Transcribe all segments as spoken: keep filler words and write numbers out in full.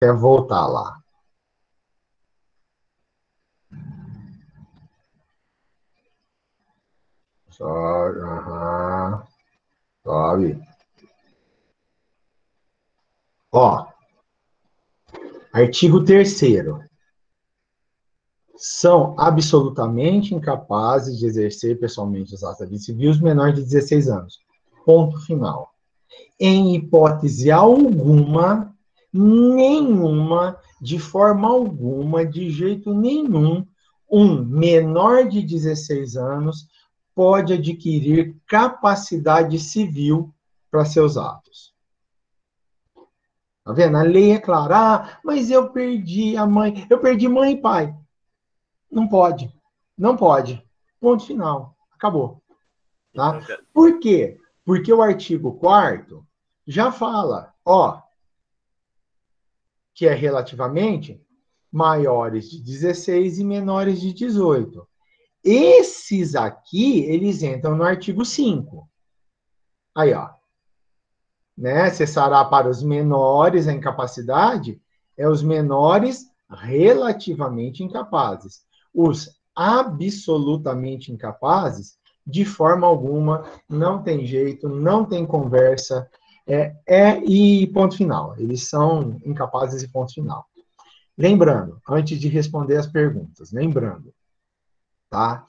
Até voltar lá. Sobe, aham. Sobe. Ó, artigo terceiro. São absolutamente incapazes de exercer pessoalmente os atos da vida civil os menores de dezesseis anos. Ponto final. Em hipótese alguma, nenhuma, de forma alguma, de jeito nenhum, um menor de dezesseis anos pode adquirir capacidade civil para seus atos. Tá vendo? A lei é clara. Ah, mas eu perdi a mãe, eu perdi mãe e pai. Não pode. Não pode. Ponto final. Acabou. Tá? Por quê? Porque o artigo quarto já fala, ó, que é relativamente maiores de dezesseis e menores de dezoito. Esses aqui, eles entram no artigo cinco. Aí, ó. Né? Cessará para os menores a incapacidade, é os menores relativamente incapazes. Os absolutamente incapazes, de forma alguma, não tem jeito, não tem conversa, é, é e ponto final. Eles são incapazes e ponto final. Lembrando, antes de responder as perguntas, lembrando, tá?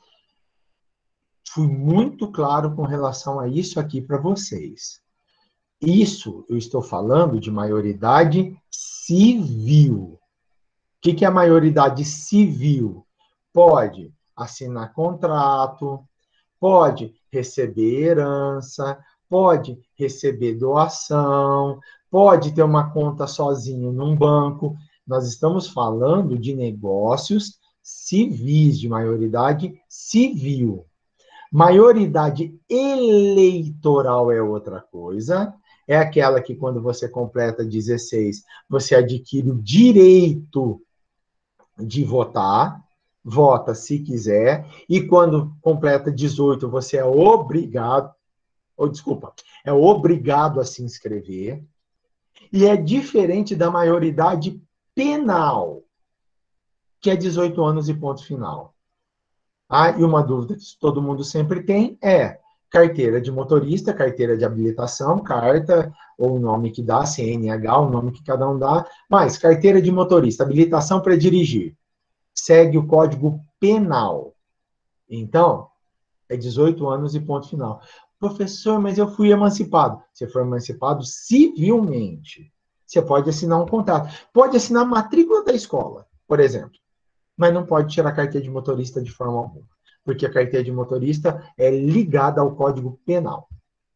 Fui muito claro com relação a isso aqui para vocês. Isso eu estou falando de maioridade civil. O que, que é a maioridade civil? Pode assinar contrato, pode receber herança, pode receber doação, pode ter uma conta sozinho num banco. Nós estamos falando de negócios civis, de maioridade civil. Maioridade eleitoral é outra coisa. É aquela que, quando você completa dezesseis, você adquire o direito de votar, vota se quiser, e quando completa dezoito, você é obrigado, ou desculpa, é obrigado a se inscrever, e é diferente da maioridade penal, que é dezoito anos e ponto final. Ah, e uma dúvida que todo mundo sempre tem é carteira de motorista, carteira de habilitação, carta, ou o nome que dá, C N H, o nome que cada um dá, mas carteira de motorista, habilitação para dirigir, segue o Código Penal. Então, é dezoito anos e ponto final. Professor, mas eu fui emancipado. Você foi emancipado civilmente. Você pode assinar um contrato. Pode assinar a matrícula da escola, por exemplo. Mas não pode tirar a carteira de motorista de forma alguma. Porque a carteira de motorista é ligada ao Código Penal.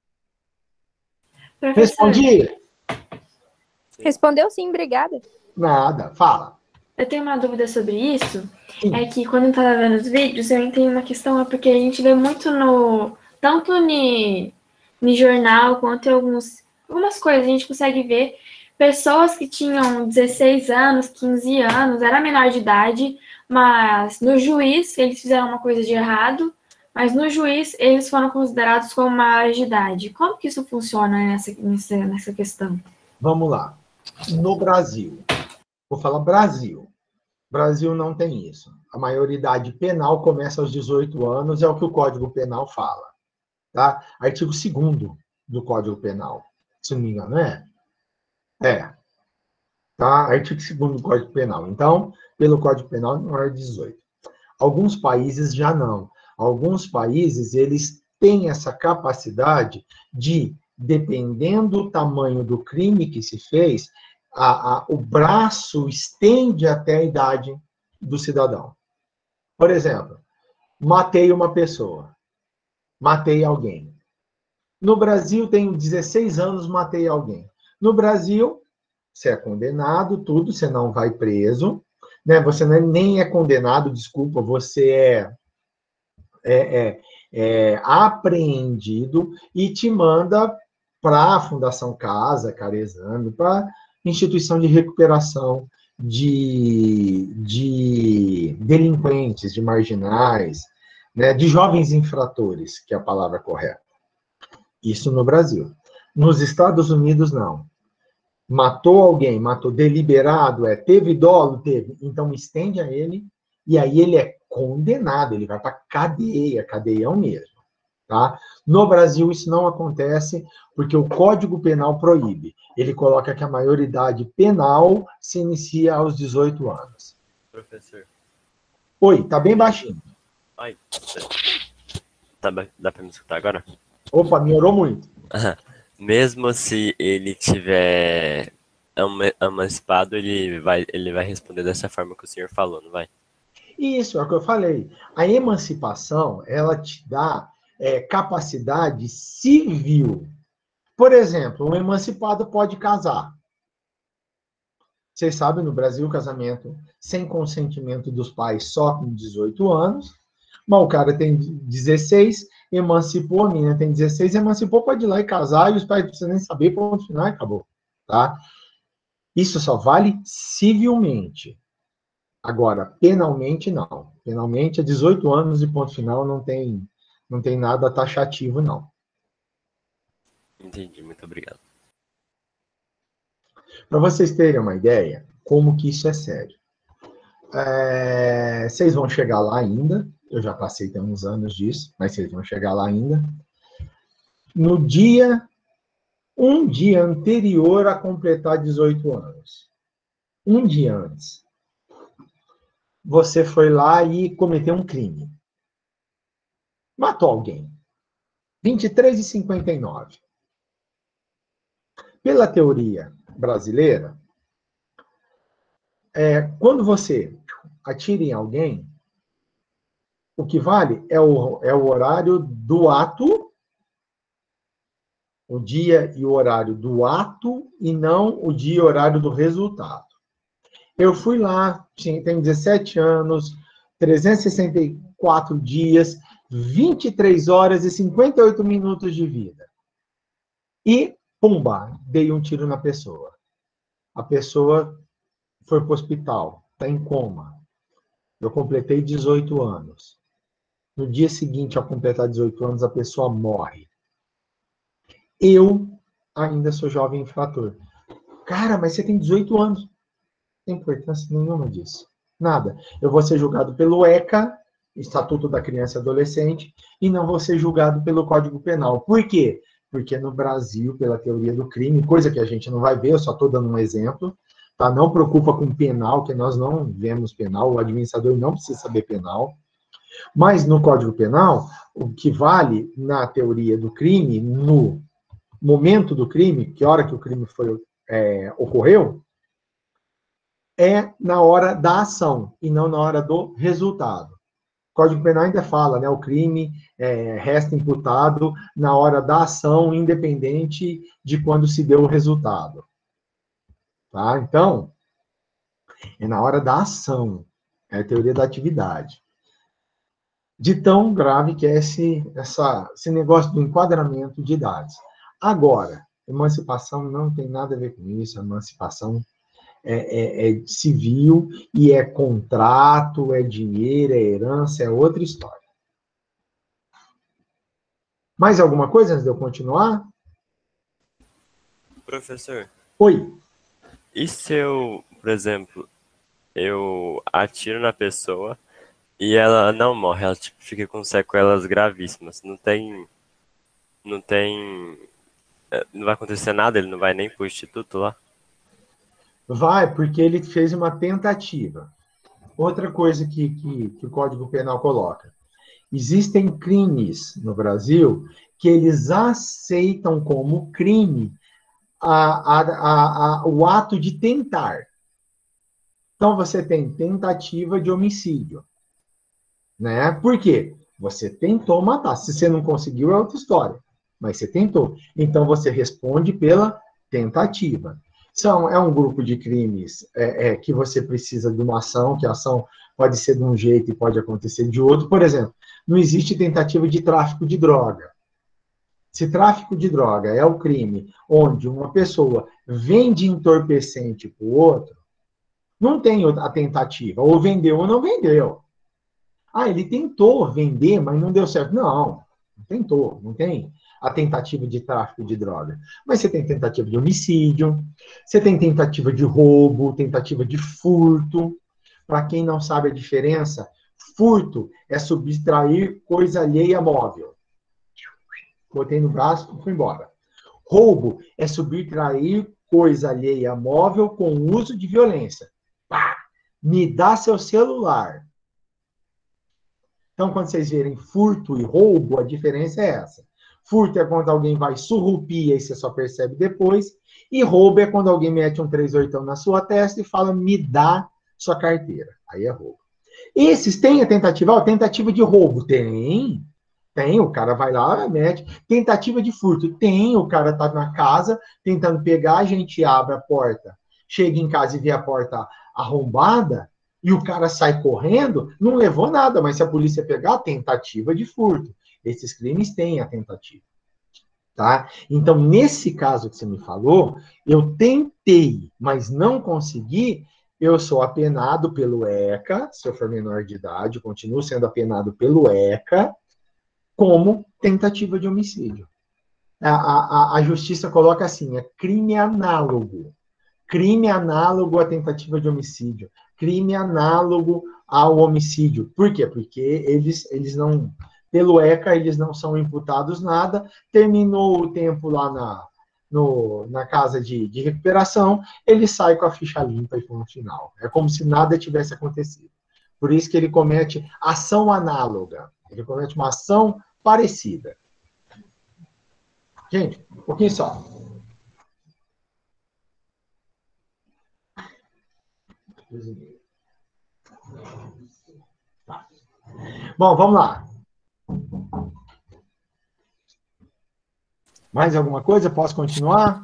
Professor, Respondi? Respondeu sim, obrigada. Nada, fala. Eu tenho uma dúvida sobre isso. Sim. É que quando eu estava vendo os vídeos, eu entrei uma questão, é porque a gente vê muito no... Tanto no, no jornal, quanto em alguns, algumas coisas, a gente consegue ver pessoas que tinham dezesseis anos, quinze anos, era menor de idade, mas no juiz eles fizeram uma coisa de errado, mas no juiz eles foram considerados como maiores de idade. Como que isso funciona nessa, nessa, nessa questão? Vamos lá. No Brasil, vou falar Brasil. Brasil não tem isso. A maioridade penal começa aos dezoito anos, é o que o Código Penal fala. Tá? Artigo segundo do Código Penal. Se não me engano, é? É. Tá? Artigo segundo do Código Penal. Então, pelo Código Penal, não é dezoito. Alguns países já não. Alguns países, eles têm essa capacidade de, dependendo do tamanho do crime que se fez, a, a, o braço estende até a idade do cidadão. Por exemplo, matei uma pessoa. Matei alguém. No Brasil, tenho dezesseis anos, matei alguém. No Brasil, você é condenado, tudo, você não vai preso, né? Você não é, nem é condenado, desculpa, você é, é, é, é apreendido e te manda para a Fundação Casa, Carezano, para instituição de recuperação de, de delinquentes, de marginais, né, de jovens infratores, que é a palavra correta. Isso no Brasil. Nos Estados Unidos, não. matou alguém, matou deliberado, é, teve dolo, teve, então estende a ele, e aí ele é condenado, ele vai para cadeia, cadeião mesmo, tá? No Brasil isso não acontece, porque o Código Penal proíbe. Ele coloca que a maioridade penal se inicia aos dezoito anos. Professor. Oi, tá bem baixinho. Ai, tá, dá para me escutar agora? Opa, melhorou muito. Mesmo se ele tiver emancipado, ele vai, ele vai responder dessa forma que o senhor falou, não vai? Isso, é o que eu falei. A emancipação, ela te dá é, capacidade civil. Por exemplo, um emancipado pode casar. Vocês sabem, no Brasil, o casamento sem consentimento dos pais só com dezoito anos, mas o cara tem dezesseis, emancipou, a menina tem dezesseis, emancipou, pode ir lá e casar, e os pais não precisam nem saber, ponto final, acabou. Tá? Isso só vale civilmente. Agora, penalmente, não. Penalmente, é dezoito anos e ponto final, não tem, não tem nada taxativo, não. Entendi, muito obrigado. Para vocês terem uma ideia, como que isso é sério. É, vocês vão chegar lá ainda, eu já passei tem uns anos disso, mas vocês vão chegar lá ainda. No dia, um dia anterior a completar dezoito anos, um dia antes, você foi lá e cometeu um crime. Matou alguém. vinte e três e cinquenta e nove. Pela teoria brasileira, é, quando você atira em alguém, o que vale é o, é o horário do ato, o dia e o horário do ato, e não o dia e horário do resultado. Eu fui lá, tinha, tenho dezessete anos, trezentos e sessenta e quatro dias, vinte e três horas e cinquenta e oito minutos de vida. E, pumba, dei um tiro na pessoa. A pessoa foi para o hospital, está em coma. Eu completei dezoito anos. No dia seguinte, ao completar dezoito anos, a pessoa morre. Eu ainda sou jovem infrator. Cara, mas você tem dezoito anos. Não tem importância nenhuma disso. Nada. Eu vou ser julgado pelo ECA, Estatuto da Criança e Adolescente, e não vou ser julgado pelo Código Penal. Por quê? Porque no Brasil, pela teoria do crime, coisa que a gente não vai ver, eu só estou dando um exemplo, tá? Não preocupa com penal, que nós não vemos penal, o administrador não precisa saber penal. Mas no Código Penal, o que vale na teoria do crime, no momento do crime, que hora que o crime foi, é, ocorreu, é na hora da ação e não na hora do resultado. O Código Penal ainda fala, né, o crime é, resta imputado na hora da ação, independente de quando se deu o resultado. Tá? Então, é na hora da ação, é a teoria da atividade. De tão grave que é esse, essa, esse negócio do enquadramento de idades. Agora, emancipação não tem nada a ver com isso, a emancipação é, é, é civil e é contrato, é dinheiro, é herança, é outra história. Mais alguma coisa antes de eu continuar? Professor. Oi. E se eu, por exemplo, eu atiro na pessoa e ela não morre, ela tipo, fica com sequelas gravíssimas. Não tem. Não tem. Não vai acontecer nada, ele não vai nem pro instituto lá? Vai, porque ele fez uma tentativa. Outra coisa que, que, que o Código Penal coloca. Existem crimes no Brasil que eles aceitam como crime a, a, a, a, o ato de tentar. Então, você tem tentativa de homicídio. Né? Por quê? Você tentou matar. Se você não conseguiu, é outra história. Mas você tentou. Então, você responde pela tentativa. São, é um grupo de crimes é, é, que você precisa de uma ação, que a ação pode ser de um jeito e pode acontecer de outro. Por exemplo, não existe tentativa de tráfico de droga. Se tráfico de droga é o crime onde uma pessoa vende entorpecente para o outro, não tem a tentativa. Ou vendeu ou não vendeu. Ah, ele tentou vender, mas não deu certo. Não, não tentou, não tem. a tentativa de tráfico de droga. Mas você tem tentativa de homicídio, você tem tentativa de roubo, tentativa de furto. Para quem não sabe a diferença, furto é subtrair coisa alheia móvel. Botei no braço e fui embora. Roubo é subtrair coisa alheia móvel com uso de violência. Pá! Me dá seu celular. Então, quando vocês verem furto e roubo, a diferença é essa. Furto é quando alguém vai surrupir e você só percebe depois. E roubo é quando alguém mete um três oitão na sua testa e fala, me dá sua carteira. Aí é roubo. Esses têm a tentativa? A tentativa de roubo? Tem. Tem, o cara vai lá, mete. Tentativa de furto? Tem, o cara tá na casa tentando pegar, a gente abre a porta, chega em casa e vê a porta arrombada, e o cara sai correndo, não levou nada, mas se a polícia pegar, tentativa de furto. Esses crimes têm a tentativa. Tá? Então, nesse caso que você me falou, eu tentei, mas não consegui, eu sou apenado pelo ECA, se eu for menor de idade, continuo sendo apenado pelo ECA, como tentativa de homicídio. A, a, a justiça coloca assim, é crime análogo. Crime análogo à tentativa de homicídio. Crime análogo ao homicídio. Por quê? Porque eles, eles não, pelo ECA, eles não são imputados nada, terminou o tempo lá na, no, na casa de, de recuperação, ele sai com a ficha limpa e ponto final. É como se nada tivesse acontecido. Por isso que ele comete ação análoga. Ele comete uma ação parecida. Gente, um pouquinho só. Tá. Bom, vamos lá. Mais alguma coisa? Posso continuar?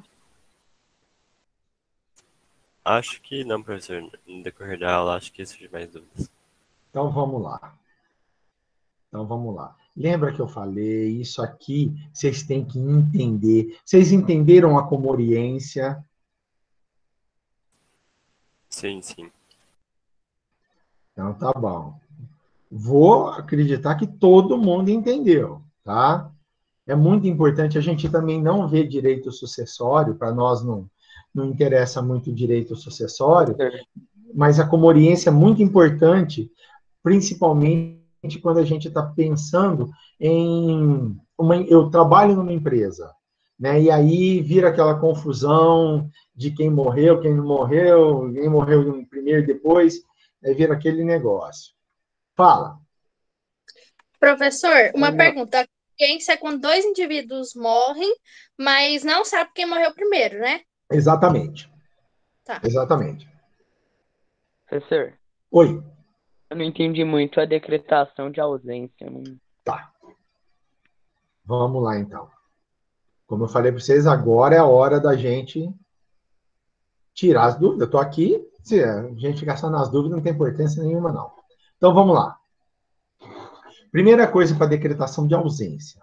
Acho que não, professor. No decorrer da aula, acho que surgem mais dúvidas. Então, vamos lá. Então, vamos lá. Lembra que eu falei, isso aqui vocês têm que entender. Vocês entenderam a comoriência? Sim, sim. Então, tá bom. Vou acreditar que todo mundo entendeu, tá? É muito importante, a gente também não vê direito sucessório, para nós não, não interessa muito direito sucessório, mas a comoriência é muito importante, principalmente quando a gente está pensando em... Uma, eu trabalho numa empresa, né? E aí vira aquela confusão de quem morreu, quem não morreu, quem morreu primeiro e depois, aí vira aquele negócio. Fala. Professor, uma pergunta. A comoriência é quando dois indivíduos morrem, mas não sabe quem morreu primeiro, né? Exatamente. Tá. Exatamente. Professor. Oi. Eu não entendi muito a decretação de ausência. Não... Tá. Vamos lá, então. Como eu falei para vocês, agora é a hora da gente tirar as dúvidas. Eu estou aqui, se a gente ficar só nas dúvidas, não tem importância nenhuma, não. Então, vamos lá. Primeira coisa para decretação de ausência.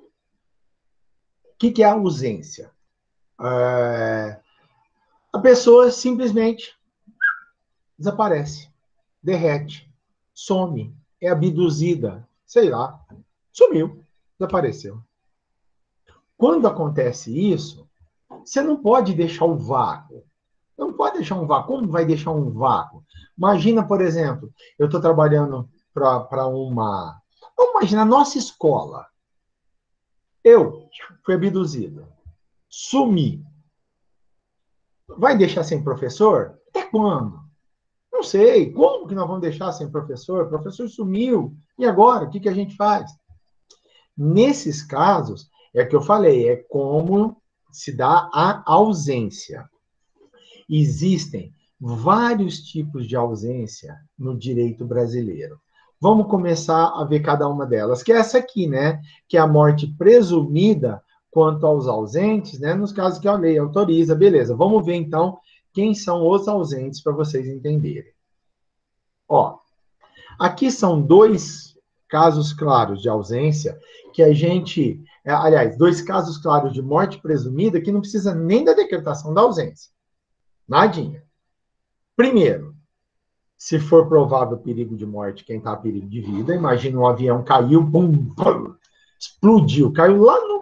O que, que é a ausência? É... A pessoa simplesmente desaparece, derrete, some, é abduzida, sei lá, sumiu, desapareceu. Quando acontece isso, você não pode deixar um vácuo. Não pode deixar um vácuo. Como vai deixar um vácuo? Imagina, por exemplo, eu estou trabalhando para uma... Vamos imaginar a nossa escola. Eu fui abduzido. Sumi. Vai deixar sem professor? Até quando? Não sei. Como que nós vamos deixar sem professor? O professor sumiu. E agora? O que, que a gente faz? Nesses casos, é que eu falei, é como se dá a ausência. Existem vários tipos de ausência no direito brasileiro. Vamos começar a ver cada uma delas, que é essa aqui, né? Que é a morte presumida quanto aos ausentes, né? Nos casos que a lei autoriza, beleza. Vamos ver, então, quem são os ausentes para vocês entenderem. Ó, aqui são dois casos claros de ausência que a gente... Aliás, dois casos claros de morte presumida que não precisa nem da decretação da ausência. Nadinha. Primeiro, se for provável perigo de morte, quem está a perigo de vida, imagina um avião caiu, bum, bum, explodiu, caiu lá no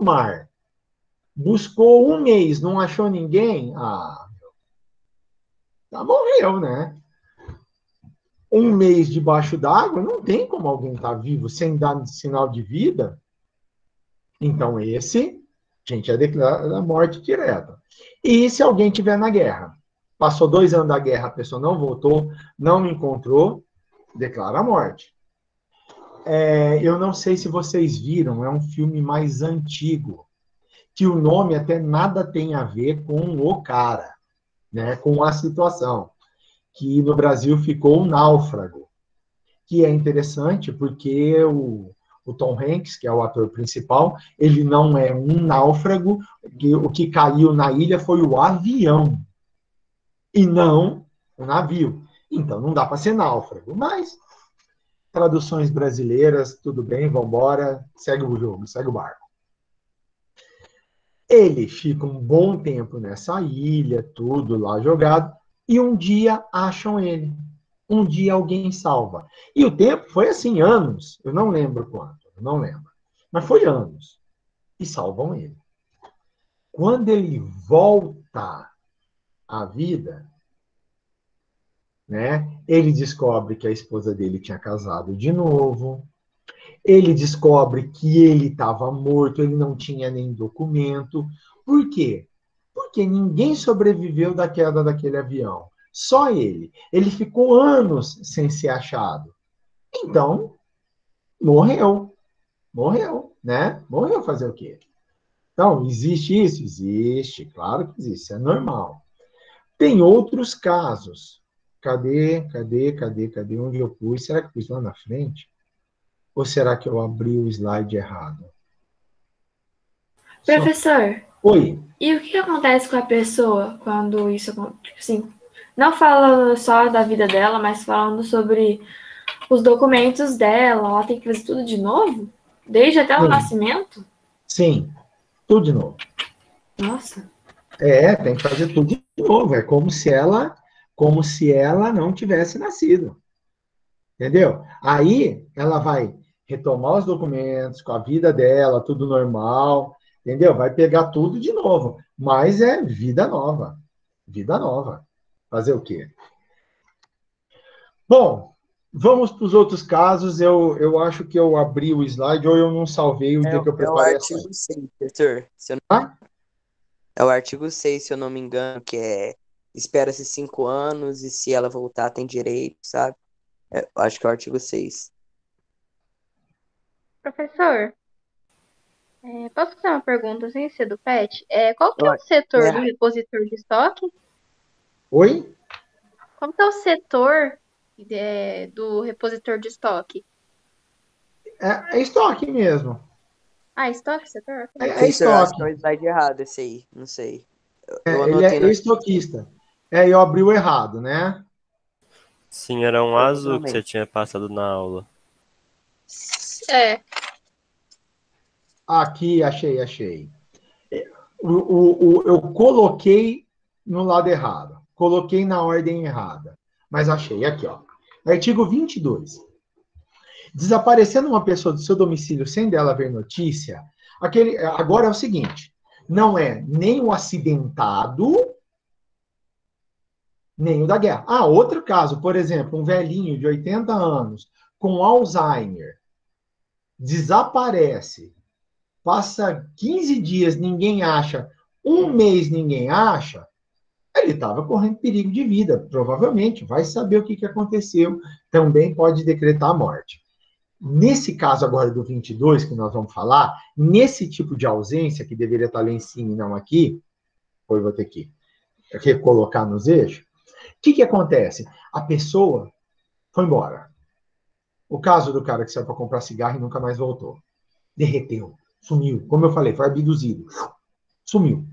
no mar, buscou um mês, não achou ninguém, ah, tá, morreu, né? Um mês debaixo d'água, não tem como alguém estar vivo sem dar sinal de vida. Então, esse, gente, é declarada a morte direta. E se alguém estiver na guerra? Passou dois anos da guerra, a pessoa não voltou, não me encontrou, declara a morte. É, eu não sei se vocês viram, é um filme mais antigo, que o nome até nada tem a ver com o cara, né, com a situação, que no Brasil ficou o Náufrago, que é interessante porque o, o Tom Hanks, que é o ator principal, ele não é um náufrago, que, o que caiu na ilha foi o avião, e não o navio. Então não dá para ser náufrago, mas traduções brasileiras, tudo bem, vamos embora, segue o jogo, segue o barco. Ele fica um bom tempo nessa ilha, tudo lá jogado, e um dia acham ele. Um dia alguém salva. E o tempo foi assim, anos. Eu não lembro quanto, eu não lembro. Mas foi anos. E salvam ele. Quando ele volta à vida, né, ele descobre que a esposa dele tinha casado de novo. Ele descobre que ele estava morto, ele não tinha nem documento. Por quê? Porque ninguém sobreviveu da queda daquele avião. Só ele. Ele ficou anos sem ser achado. Então, morreu. Morreu, né? Morreu fazer o quê? Então, existe isso? Existe, claro que existe, isso é normal. Tem outros casos. Cadê, cadê, cadê, cadê? Onde eu pus? Será que eu pus lá na frente? Ou será que eu abri o slide errado? Professor, Só... Oi. E o que acontece com a pessoa quando isso acontece? Tipo assim, não falando só da vida dela, mas falando sobre os documentos dela, ela tem que fazer tudo de novo? Desde até o Sim. nascimento? Sim, tudo de novo. Nossa. É, tem que fazer tudo de novo. É como se ela, como se ela não tivesse nascido. Entendeu? Aí ela vai retomar os documentos com a vida dela, tudo normal, entendeu? Vai pegar tudo de novo. Mas é vida nova. Vida nova. Fazer o quê? Bom, vamos para os outros casos. Eu, eu acho que eu abri o slide ou eu não salvei o É, dia que eu é o preparei essa. artigo seis, professor. Se eu não- Ah? É o artigo seis, se eu não me engano, que é espera-se cinco anos e se ela voltar tem direito, sabe? É, eu acho que é o artigo seis. Professor, é, posso fazer uma pergunta sem ser do Pet? É, qual que Eu é o acho- setor é. do repositor de estoque? Oi? Qual que é o setor é, do repositor de estoque? É, é estoque mesmo. Ah, estoque, setor? É, é Professor, eu acho que é o estoque. slide errado esse aí, não sei. Eu, eu É, ele anotei é no... estoquista. É, eu abri o errado, né? Sim, era um azul que você Provavelmente. tinha passado na aula. É. Aqui, achei, achei. O, o, o, eu coloquei no lado errado. Coloquei na ordem errada. Mas achei aqui, ó. Artigo vinte e dois. Desaparecendo uma pessoa do seu domicílio sem dela ver notícia, aquele, agora é o seguinte, não é nem o acidentado, nem o da guerra. Ah, outro caso, por exemplo, um velhinho de oitenta anos com Alzheimer desaparece, passa quinze dias, ninguém acha, um mês ninguém acha, ele estava correndo perigo de vida, provavelmente, vai saber o que, que aconteceu, também pode decretar a morte. Nesse caso agora do vinte e dois, que nós vamos falar, nesse tipo de ausência, que deveria estar lá em cima e não aqui, ou eu vou ter que recolocar nos eixos, o que, que acontece? A pessoa foi embora. O caso do cara que saiu para comprar cigarro e nunca mais voltou. Derreteu, sumiu. Como eu falei, foi abduzido. Sumiu.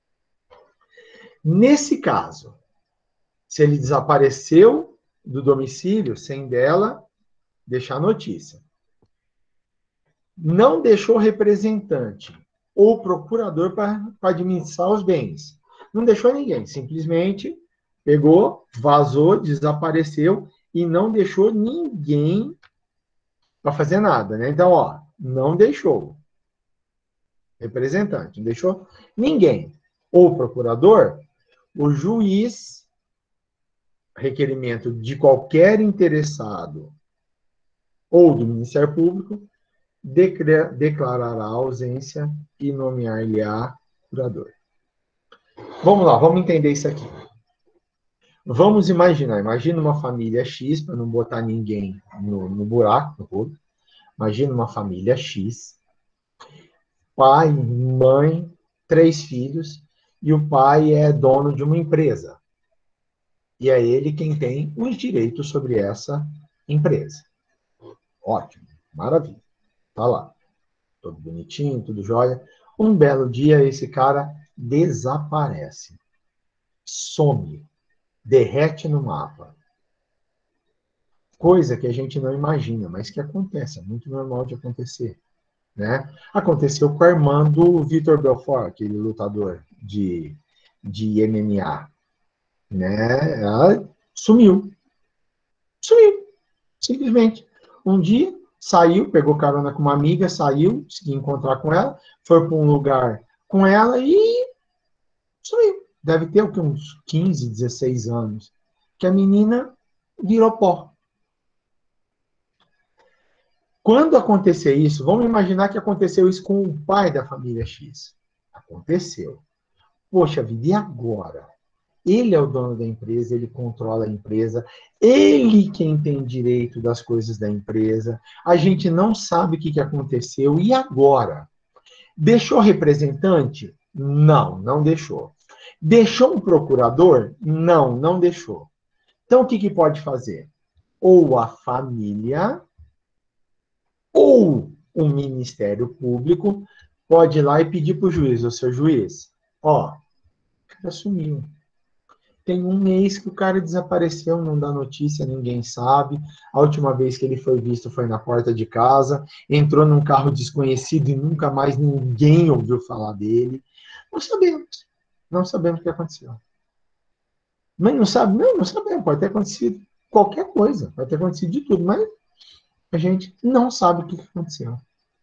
Nesse caso, se ele desapareceu do domicílio sem dela deixar notícia, não deixou representante ou procurador para administrar os bens. Não deixou ninguém, simplesmente pegou, vazou, desapareceu e não deixou ninguém para fazer nada, né? Então, ó, não deixou. representante, não deixou ninguém. O procurador, o juiz, requerimento de qualquer interessado ou do Ministério Público, decre- declarará a ausência e nomear-lhe-á curador. Vamos lá, vamos entender isso aqui. Vamos imaginar, imagina uma família X, para não botar ninguém no, no buraco, no rolo. Imagina uma família X, pai, mãe, três filhos, e o pai é dono de uma empresa. E é ele quem tem os direitos sobre essa empresa. Ótimo, maravilha. Tá lá. Tudo bonitinho, tudo jóia. Um belo dia, esse cara desaparece. Some. Derrete no mapa. Coisa que a gente não imagina, mas que acontece. É muito normal de acontecer. Né? Aconteceu com a irmã do Vitor Belfort, aquele lutador de, de M M A. Né? Ela sumiu. Sumiu. Simplesmente. Um dia, saiu, pegou carona com uma amiga, saiu, conseguiu encontrar com ela, foi para um lugar com ela e sumiu. Deve ter o que, uns quinze, dezesseis anos. Que a menina virou pó. Quando acontecer isso, vamos imaginar que aconteceu isso com o pai da família X. Aconteceu. Poxa vida, e agora? Ele é o dono da empresa, ele controla a empresa, ele quem tem direito das coisas da empresa. A gente não sabe o que que aconteceu. E agora? Deixou representante? Não, não deixou. Deixou um procurador? Não, não deixou. Então, o que que pode fazer? Ou a família, ou o Ministério Público pode ir lá e pedir para o juiz, o seu juiz, ó, o cara sumiu. Tem um mês que o cara desapareceu, não dá notícia, ninguém sabe. A última vez que ele foi visto foi na porta de casa, entrou num carro desconhecido e nunca mais ninguém ouviu falar dele. Não sabemos. Não sabemos o que aconteceu. Mas não sabe? Não, não sabemos. Pode ter acontecido qualquer coisa. Pode ter acontecido de tudo, mas a gente não sabe o que aconteceu.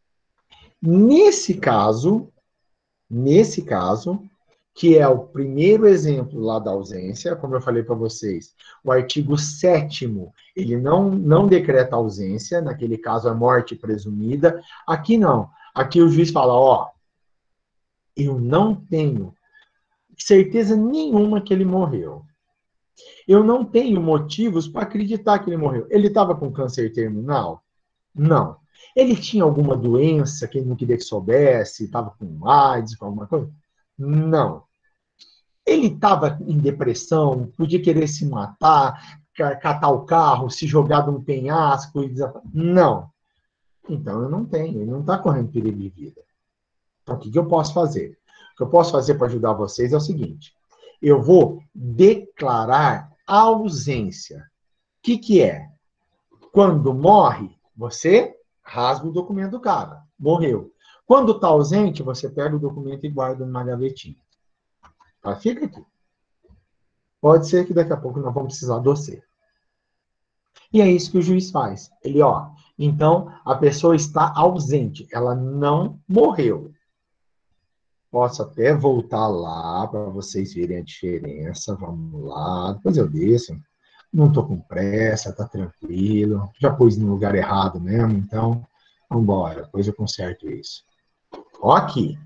Nesse caso, nesse caso, que é o primeiro exemplo lá da ausência, como eu falei para vocês, o artigo sétimo, ele não, não decreta ausência, naquele caso a morte presumida. Aqui não. Aqui o juiz fala, ó, eu não tenho certeza nenhuma que ele morreu. Eu não tenho motivos para acreditar que ele morreu. Ele estava com câncer terminal? Não. Ele tinha alguma doença que ele não queria que soubesse? Estava com AIDS, com alguma coisa? Não. Ele estava em depressão, podia querer se matar, catar o carro, se jogar de um penhasco e desaparecer? Não. Então eu não tenho, ele não está correndo perigo de vida. Então o que, que eu posso fazer? O que eu posso fazer para ajudar vocês é o seguinte: eu vou declarar a ausência. O que, que é? Quando morre, você rasga o documento do cara. Morreu. Quando está ausente, você pega o documento e guarda numa gavetinha. Tá? Fica aqui. Pode ser que daqui a pouco nós vamos precisar de você. E é isso que o juiz faz. Ele, ó, então a pessoa está ausente, ela não morreu. Posso até voltar lá para vocês verem a diferença. Vamos lá, depois eu desço. Não estou com pressa, tá tranquilo. Já pus no lugar errado mesmo, então vamos embora. Depois eu conserto isso. Ó aqui.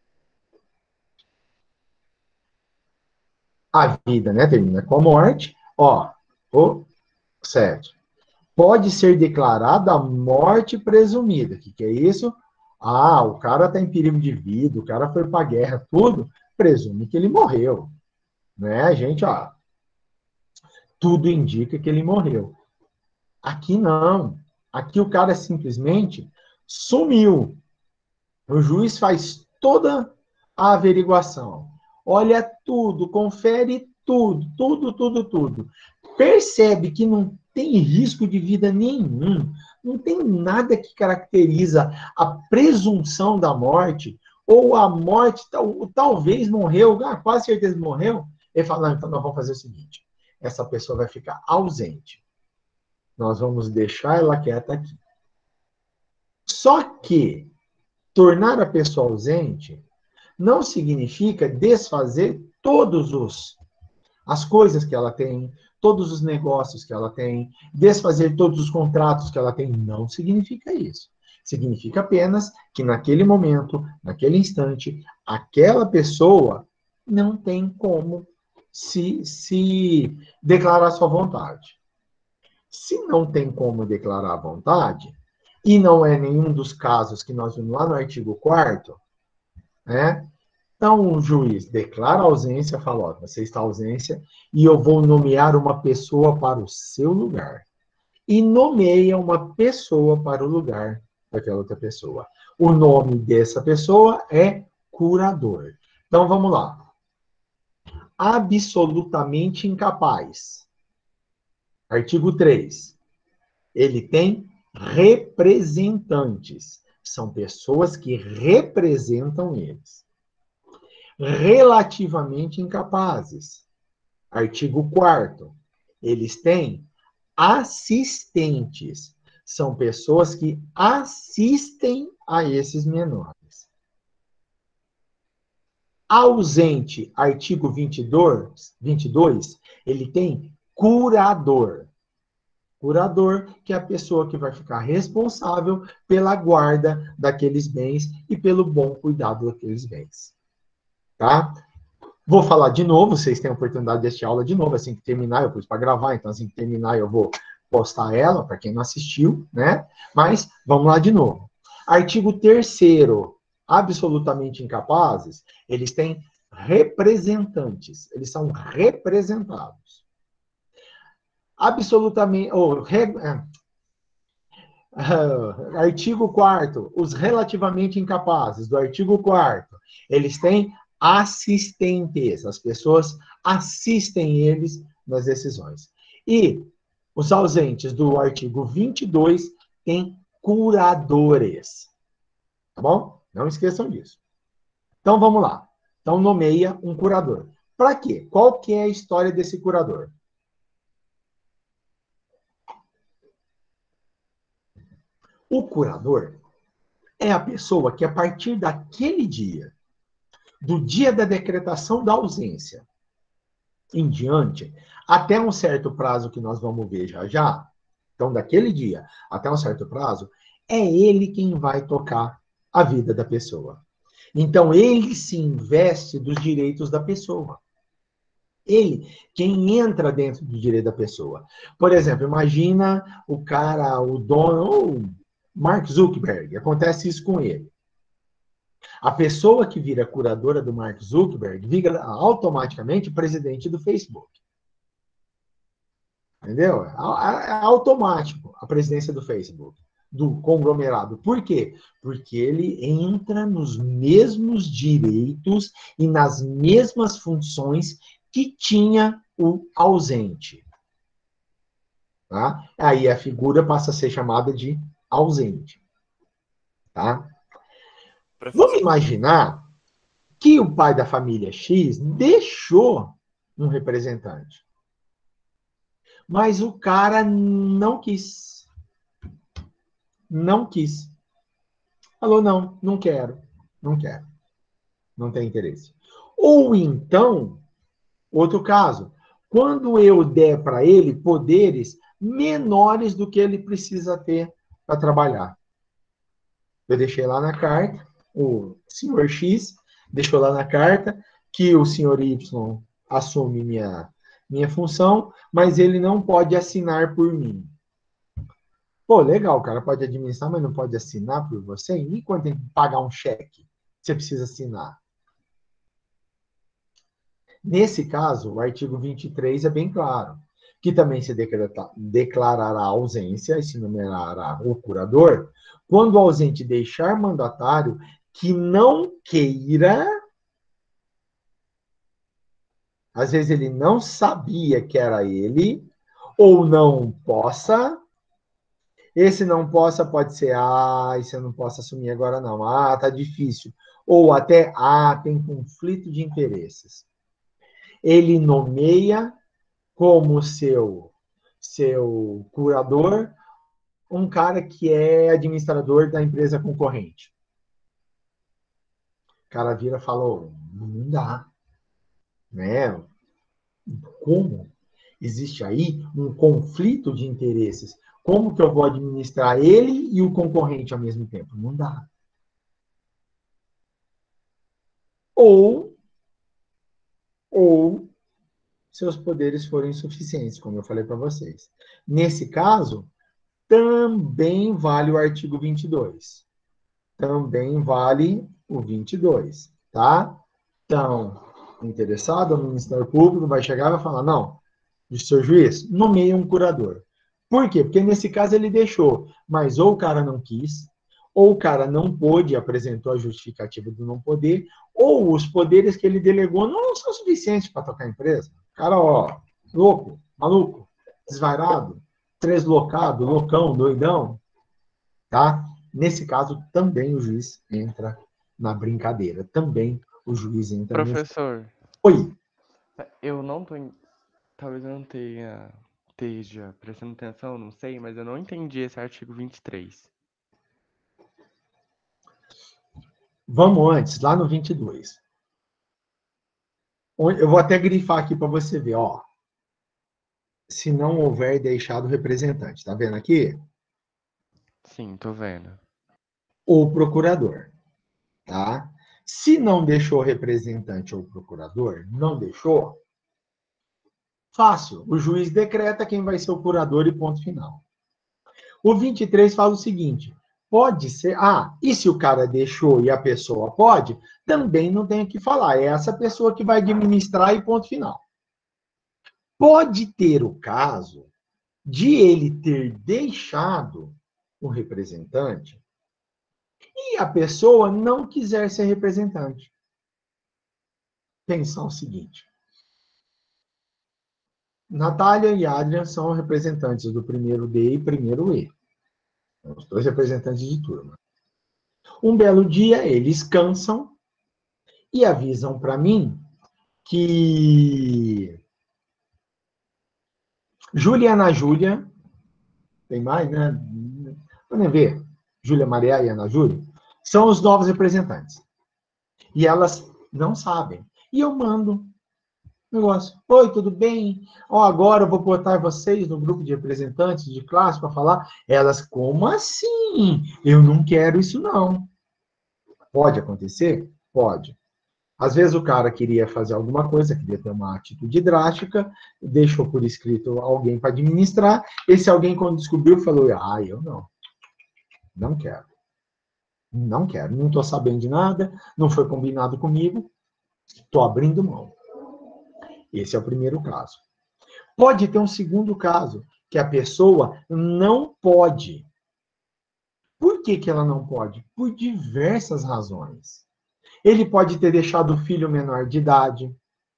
A vida, né, termina com a morte. Ó, o sete. Pode ser declarada a morte presumida. O que, que é isso? Ah, o cara está em perigo de vida, o cara foi para a guerra, tudo. Presume que ele morreu. Né, gente? Ó, tudo indica que ele morreu. Aqui não. Aqui o cara simplesmente sumiu. O juiz faz toda a averiguação. Olha tudo, confere tudo, tudo, tudo, tudo. Percebe que não tem risco de vida nenhum. Não tem nada que caracteriza a presunção da morte, ou a morte, tal, talvez morreu, ah, quase certeza morreu. Ele fala, não, então nós vamos fazer o seguinte, essa pessoa vai ficar ausente. Nós vamos deixar ela quieta aqui. Só que tornar a pessoa ausente não significa desfazer todos os as coisas que ela tem, todos os negócios que ela tem, desfazer todos os contratos que ela tem. Não significa isso. Significa apenas que naquele momento, naquele instante, aquela pessoa não tem como se, se declarar sua vontade. Se não tem como declarar a vontade, e não é nenhum dos casos que nós vimos lá no artigo quarto, né? Então, o juiz declara a ausência, fala, ó, você está ausência, e eu vou nomear uma pessoa para o seu lugar. E nomeia uma pessoa para o lugar daquela outra pessoa. O nome dessa pessoa é curador. Então, vamos lá. Absolutamente incapaz. Artigo três. Ele tem representantes. São pessoas que representam eles. Relativamente incapazes. Artigo quarto. Eles têm assistentes. São pessoas que assistem a esses menores. Ausente, artigo vinte e dois, vinte e dois, ele tem curador. Curador, que é a pessoa que vai ficar responsável pela guarda daqueles bens e pelo bom cuidado daqueles bens. Tá? Vou falar de novo, vocês têm a oportunidade de assistir a aula de novo, assim que terminar, eu pus para gravar, então assim que terminar eu vou postar ela, para quem não assistiu, né? Mas, vamos lá de novo. Artigo terceiro, absolutamente incapazes, eles têm representantes, eles são representados. Absolutamente, ou, re, uh, artigo quarto, os relativamente incapazes, do artigo quarto, eles têm assistentes, as pessoas assistem eles nas decisões. E os ausentes do artigo vinte e dois têm curadores. Tá bom? Não esqueçam disso. Então, vamos lá. Então, nomeia um curador. Para quê? Qual que é a história desse curador? O curador é a pessoa que, a partir daquele dia, do dia da decretação da ausência em diante, até um certo prazo que nós vamos ver já já, então daquele dia até um certo prazo, é ele quem vai tocar a vida da pessoa. Então ele se investe dos direitos da pessoa. Ele, quem entra dentro do direito da pessoa. Por exemplo, imagina o cara, o dono, o Mark Zuckerberg, acontece isso com ele. A pessoa que vira curadora do Mark Zuckerberg vira automaticamente presidente do Facebook. Entendeu? É automático a presidência do Facebook, do conglomerado. Por quê? Porque ele entra nos mesmos direitos e nas mesmas funções que tinha o ausente. Tá? Aí a figura passa a ser chamada de ausente. Tá? Vamos imaginar que o pai da família X deixou um representante. Mas o cara não quis. Não quis. Falou, não, não quero. Não quero. Não tem interesse. Ou então, outro caso, quando eu der para ele poderes menores do que ele precisa ter para trabalhar. Eu deixei lá na carta, o senhor X deixou lá na carta que o senhor Y assume minha, minha função, mas ele não pode assinar por mim. Pô, legal, o cara pode administrar, mas não pode assinar por você? E quando tem que pagar um cheque, você precisa assinar? Nesse caso, o artigo vinte e três é bem claro, que também se decreta, declarará ausência e se numerará o curador, quando o ausente deixar mandatário que não queira, às vezes ele não sabia que era ele, ou não possa. Esse não possa pode ser, ah, isso eu não posso assumir agora não, ah, tá difícil. Ou até, ah, tem conflito de interesses. Ele nomeia como seu, seu curador um cara que é administrador da empresa concorrente. cara vira e fala, oh, não dá. Né? Como? Existe aí um conflito de interesses. Como que eu vou administrar ele e o concorrente ao mesmo tempo? Não dá. Ou, ou seus poderes forem insuficientes, como eu falei para vocês. Nesse caso, também vale o artigo vinte e dois. Também vale o vinte e dois, tá? Então, interessado, o Ministério Público vai chegar e vai falar, não, seu juiz, nomeie um curador. Por quê? Porque nesse caso ele deixou, mas ou o cara não quis, ou o cara não pôde, apresentou a justificativa do não poder, ou os poderes que ele delegou não são suficientes para tocar a empresa. O cara, ó, louco, maluco, desvairado, deslocado, loucão, doidão, tá? Nesse caso, também o juiz entra na brincadeira. Também o juiz entra Professor, nesse... Oi. Eu não tô... Em... Talvez eu não tenha... esteja prestando atenção, não sei, mas eu não entendi esse artigo vinte e três. Vamos antes, lá no vinte e dois. Eu vou até grifar aqui para você ver, ó. Se não houver deixado representante, tá vendo aqui? Sim, tô vendo. Ou procurador, tá? Se não deixou representante ou procurador, não deixou, fácil. O juiz decreta quem vai ser o curador e ponto final. O vinte e três fala o seguinte, pode ser... Ah, e se o cara deixou e a pessoa pode, também não tem o que falar. É essa pessoa que vai administrar e ponto final. Pode ter o caso de ele ter deixado o representante e a pessoa não quiser ser representante. Pensar o seguinte. Natália e Adrian são representantes do primeiro D e primeiro E. Os dois representantes de turma. Um belo dia, eles cansam e avisam para mim que Júlia e Ana Júlia, tem mais, né? Vamos ver. Júlia Maria e Ana Júlia, são os novos representantes. E elas não sabem. E eu mando negócio. Oi, tudo bem? Ó, agora eu vou botar vocês no grupo de representantes de classe para falar. Elas, como assim? Eu não quero isso, não. Pode acontecer? Pode. Às vezes o cara queria fazer alguma coisa, queria ter uma atitude drástica, deixou por escrito alguém para administrar. Esse alguém, quando descobriu, falou, ah, eu não. Não quero. Não quero. Não estou sabendo de nada, não foi combinado comigo, estou abrindo mão. Esse é o primeiro caso. Pode ter um segundo caso, que a pessoa não pode. Por que que ela não pode? Por diversas razões. Ele pode ter deixado o filho menor de idade.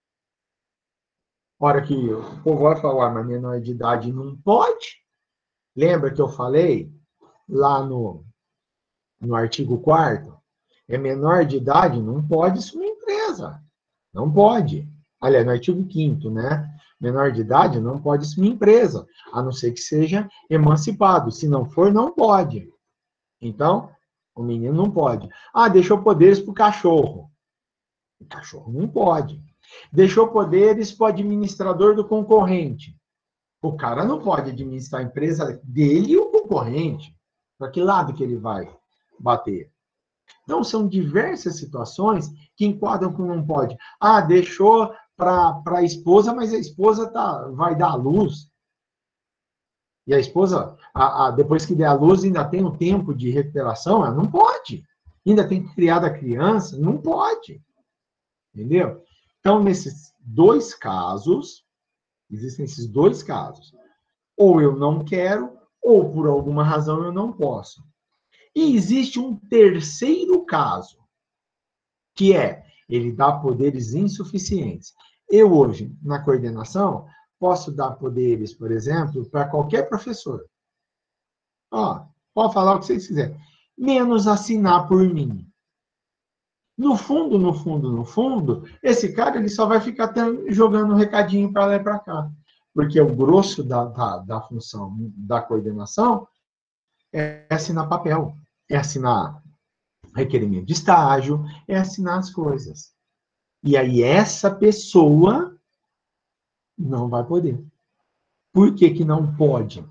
Hora que o povo vai falar, mas menor de idade não pode. Lembra que eu falei lá no, no artigo quarto? É menor de idade, não pode assumir empresa. Não pode. Aliás, no artigo quinto, né? Menor de idade não pode assumir empresa, a não ser que seja emancipado. Se não for, não pode. Então, o menino não pode. Ah, deixou poderes para o cachorro. O cachorro não pode. Deixou poderes para o administrador do concorrente. O cara não pode administrar a empresa dele e o concorrente. Para que lado que ele vai bater? Então, são diversas situações que enquadram que não pode. Ah, deixou para a esposa, mas a esposa tá, vai dar à luz. E a esposa, a, a, depois que der à luz, ainda tem um tempo de recuperação, ela não pode. Ainda tem que criar da criança, não pode. Entendeu? Então, nesses dois casos, existem esses dois casos. Ou eu não quero, ou por alguma razão eu não posso. E existe um terceiro caso, que é, ele dá poderes insuficientes. Eu hoje, na coordenação, posso dar poderes, por exemplo, para qualquer professor. Ó, pode falar o que vocês quiserem. Menos assinar por mim. No fundo, no fundo, no fundo, esse cara ele só vai ficar tendo, jogando um recadinho para lá e para cá. Porque o grosso da, da, da função da coordenação é assinar papel, é assinar requerimento de estágio, é assinar as coisas. E aí essa pessoa não vai poder. Por que que não pode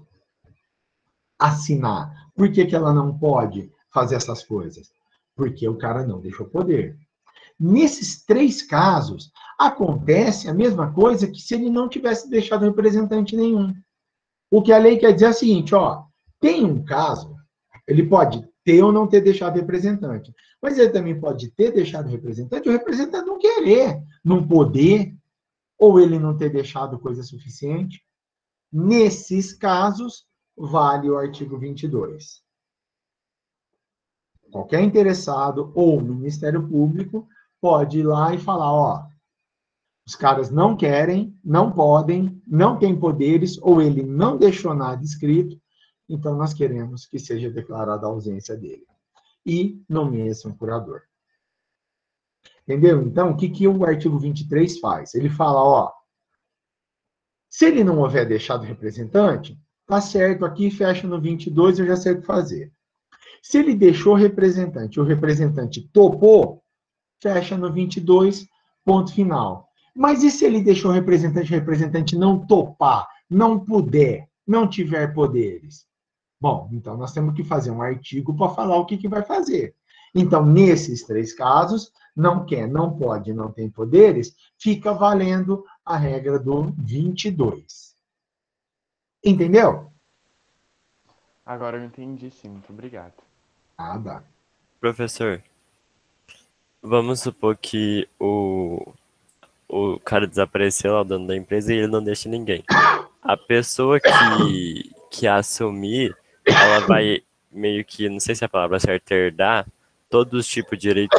assinar? Por que que ela não pode fazer essas coisas? Porque o cara não deixou poder. Nesses três casos, acontece a mesma coisa que se ele não tivesse deixado representante nenhum. O que a lei quer dizer é o seguinte, ó, tem um caso, ele pode ter ou não ter deixado representante, mas ele também pode ter deixado representante, o representante não querer, não poder, ou ele não ter deixado coisa suficiente. Nesses casos, vale o artigo vinte e dois. Qualquer interessado ou Ministério Público pode ir lá e falar, ó, os caras não querem, não podem, não têm poderes, ou ele não deixou nada escrito, então nós queremos que seja declarada a ausência dele. E nomeia-se um curador. Entendeu? Então, o que, que o artigo vinte e três faz? Ele fala, ó, se ele não houver deixado representante, tá certo, aqui fecha no vinte e dois, eu já sei o que fazer. Se ele deixou representante, o representante topou, fecha no vinte e dois, ponto final. Mas e se ele deixou representante, o representante não topar, não puder, não tiver poderes? Bom, então nós temos que fazer um artigo para falar o que, que vai fazer. Então, nesses três casos, não quer, não pode, não tem poderes, fica valendo a regra do vinte e dois. Entendeu? Agora eu entendi, sim. Muito obrigado. Nada. Professor, vamos supor que o, o cara desapareceu lá, o dono da empresa, e ele não deixa ninguém. A pessoa que, que assumir, ela vai meio que, não sei se é a palavra certa, herdar todos os tipos de direito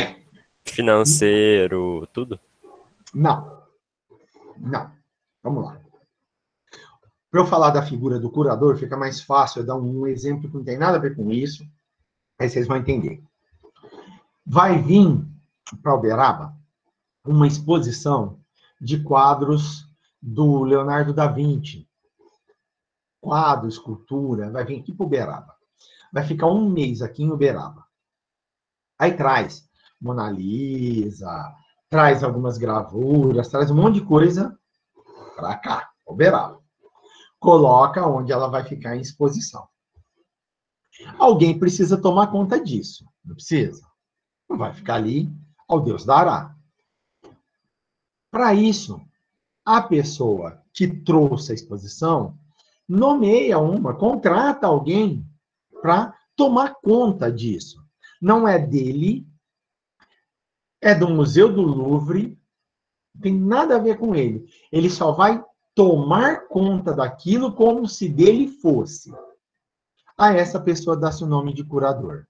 financeiro, tudo? Não. Não. Vamos lá. Para eu falar da figura do curador, fica mais fácil eu dar um exemplo que não tem nada a ver com isso, aí vocês vão entender. Vai vir para Uberaba uma exposição de quadros do Leonardo da Vinci. Quadro, escultura, vai vir aqui para Uberaba. Vai ficar um mês aqui em Uberaba. Aí traz Mona Lisa, traz algumas gravuras, traz um monte de coisa para cá, Uberaba. Coloca onde ela vai ficar em exposição. Alguém precisa tomar conta disso. Não precisa? Não vai ficar ali, ao Deus dará. Para isso, a pessoa que trouxe a exposição nomeia uma, contrata alguém para tomar conta disso. Não é dele, é do Museu do Louvre, não tem nada a ver com ele. Ele só vai tomar conta daquilo como se dele fosse. A essa pessoa dá-se o nome de curador.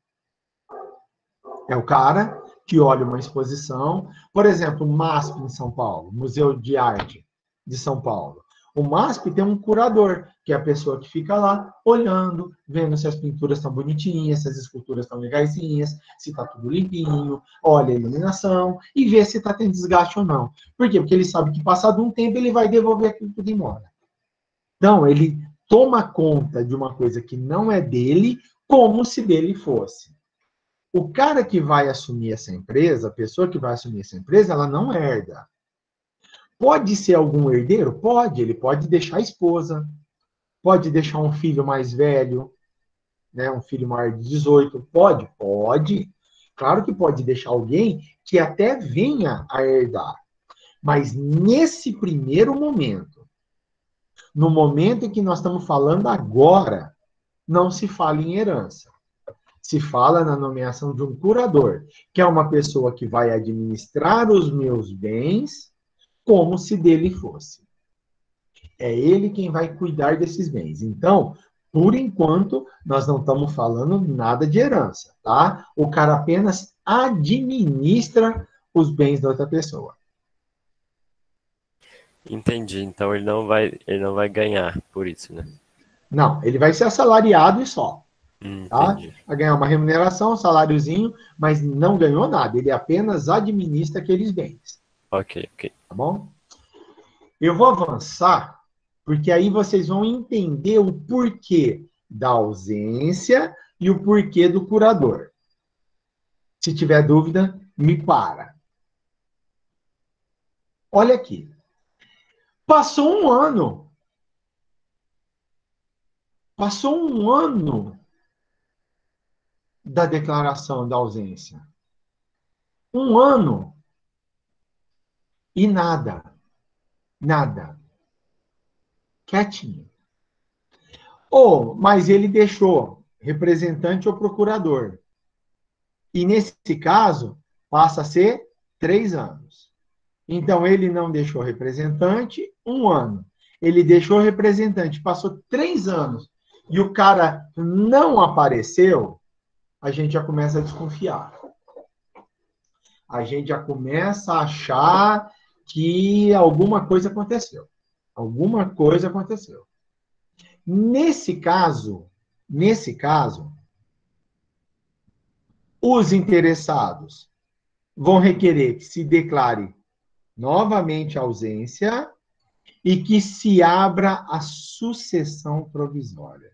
É o cara que olha uma exposição, por exemplo, o MASP em São Paulo, Museu de Arte de São Paulo. O MASP tem um curador, que é a pessoa que fica lá olhando, vendo se as pinturas estão bonitinhas, se as esculturas estão legaisinhas, se está tudo limpinho, olha a iluminação e vê se está tendo desgaste ou não. Por quê? Porque ele sabe que passado um tempo ele vai devolver aquilo tudo embora. Então, ele toma conta de uma coisa que não é dele, como se dele fosse. O cara que vai assumir essa empresa, a pessoa que vai assumir essa empresa, ela não herda. Pode ser algum herdeiro? Pode. Ele pode deixar a esposa, pode deixar um filho mais velho, né, um filho maior de dezoito. Pode? Pode. Claro que pode deixar alguém que até venha a herdar. Mas nesse primeiro momento, no momento em que nós estamos falando agora, não se fala em herança. Se fala na nomeação de um curador, que é uma pessoa que vai administrar os meus bens como se dele fosse. É ele quem vai cuidar desses bens. Então, por enquanto, nós não estamos falando nada de herança, tá? O cara apenas administra os bens da outra pessoa. Entendi. Então ele não vai, ele não vai ganhar por isso, né? Não, ele vai ser assalariado e só. Hum, Tá? entendi. Vai ganhar uma remuneração, um saláriozinho, mas não ganhou nada. Ele apenas administra aqueles bens. Ok, ok. Tá bom? Eu vou avançar, porque aí vocês vão entender o porquê da ausência e o porquê do curador. Se tiver dúvida, me para. Olha aqui. Passou um ano. Passou um ano da declaração da ausência. Um ano. E nada. Nada. Quietinho. Ou, mas ele deixou representante ou procurador. E nesse caso, passa a ser três anos. Então, ele não deixou representante, um ano. Ele deixou representante, passou três anos, e o cara não apareceu, a gente já começa a desconfiar. A gente já começa a achar que alguma coisa aconteceu. Alguma coisa aconteceu. Nesse caso, nesse caso, os interessados vão requerer que se declare novamente a ausência e que se abra a sucessão provisória.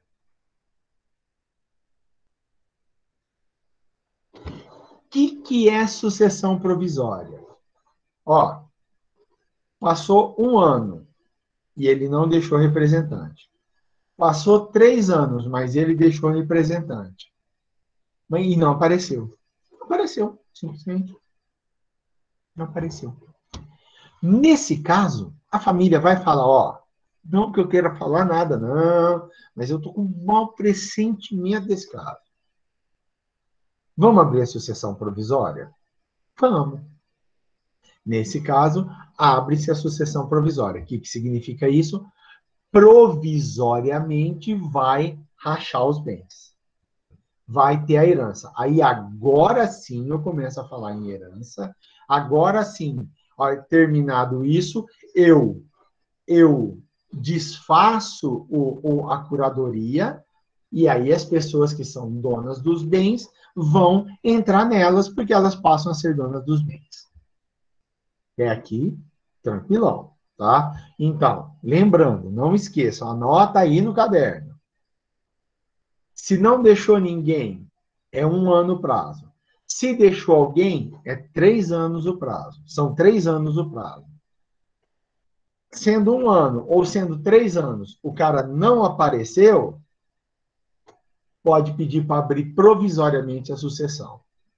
O que, que é sucessão provisória? Ó, passou um ano e ele não deixou representante. Passou três anos, mas ele deixou representante. E não apareceu. Não apareceu, simplesmente. Não apareceu. Nesse caso, a família vai falar, ó, não que eu queira falar nada, não, mas eu tô com um mau pressentimento desse caso. Vamos abrir a sucessão provisória? Vamos. Nesse caso, abre-se a sucessão provisória. O que, que significa isso? Provisoriamente vai rachar os bens. Vai ter a herança. Aí agora sim eu começo a falar em herança. Agora sim, ó, terminado isso, eu eu desfaço o, o, a curadoria, e aí as pessoas que são donas dos bens vão entrar nelas, porque elas passam a ser donas dos bens. É aqui, tranquilão, tá? Então, lembrando, não esqueçam, anota aí no caderno. Se não deixou ninguém, é um ano o prazo. Se deixou alguém, é três anos o prazo. São três anos o prazo. Sendo um ano ou sendo três anos, o cara não apareceu, pode pedir para abrir provisoriamente a sucessão.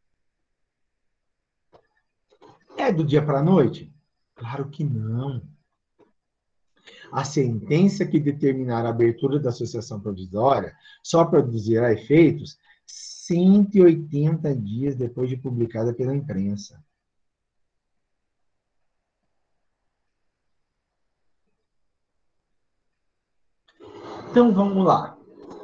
É do dia para a noite? Claro que não. A sentença que determinar a abertura da sucessão provisória só produzirá efeitos cento e oitenta dias depois de publicada pela imprensa. Então, vamos lá.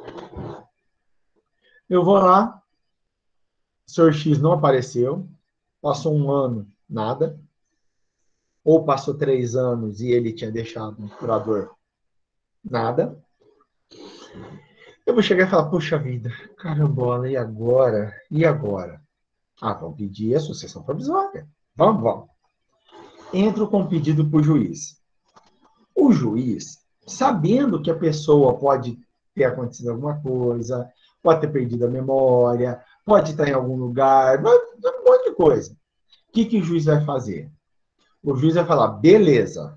Eu vou lá. O senhor X não apareceu. Passou um ano, nada. Ou passou três anos e ele tinha deixado um curador, nada. Eu vou chegar e falar, puxa vida, carambola, e agora? E agora? Ah, vamos pedir a sucessão provisória. Vamos, vamos. Entro com pedido para o juiz. O juiz, sabendo que a pessoa pode ter acontecido alguma coisa, pode ter perdido a memória, pode estar em algum lugar, um monte de coisa. O que, que o juiz vai fazer? O juiz vai falar, beleza,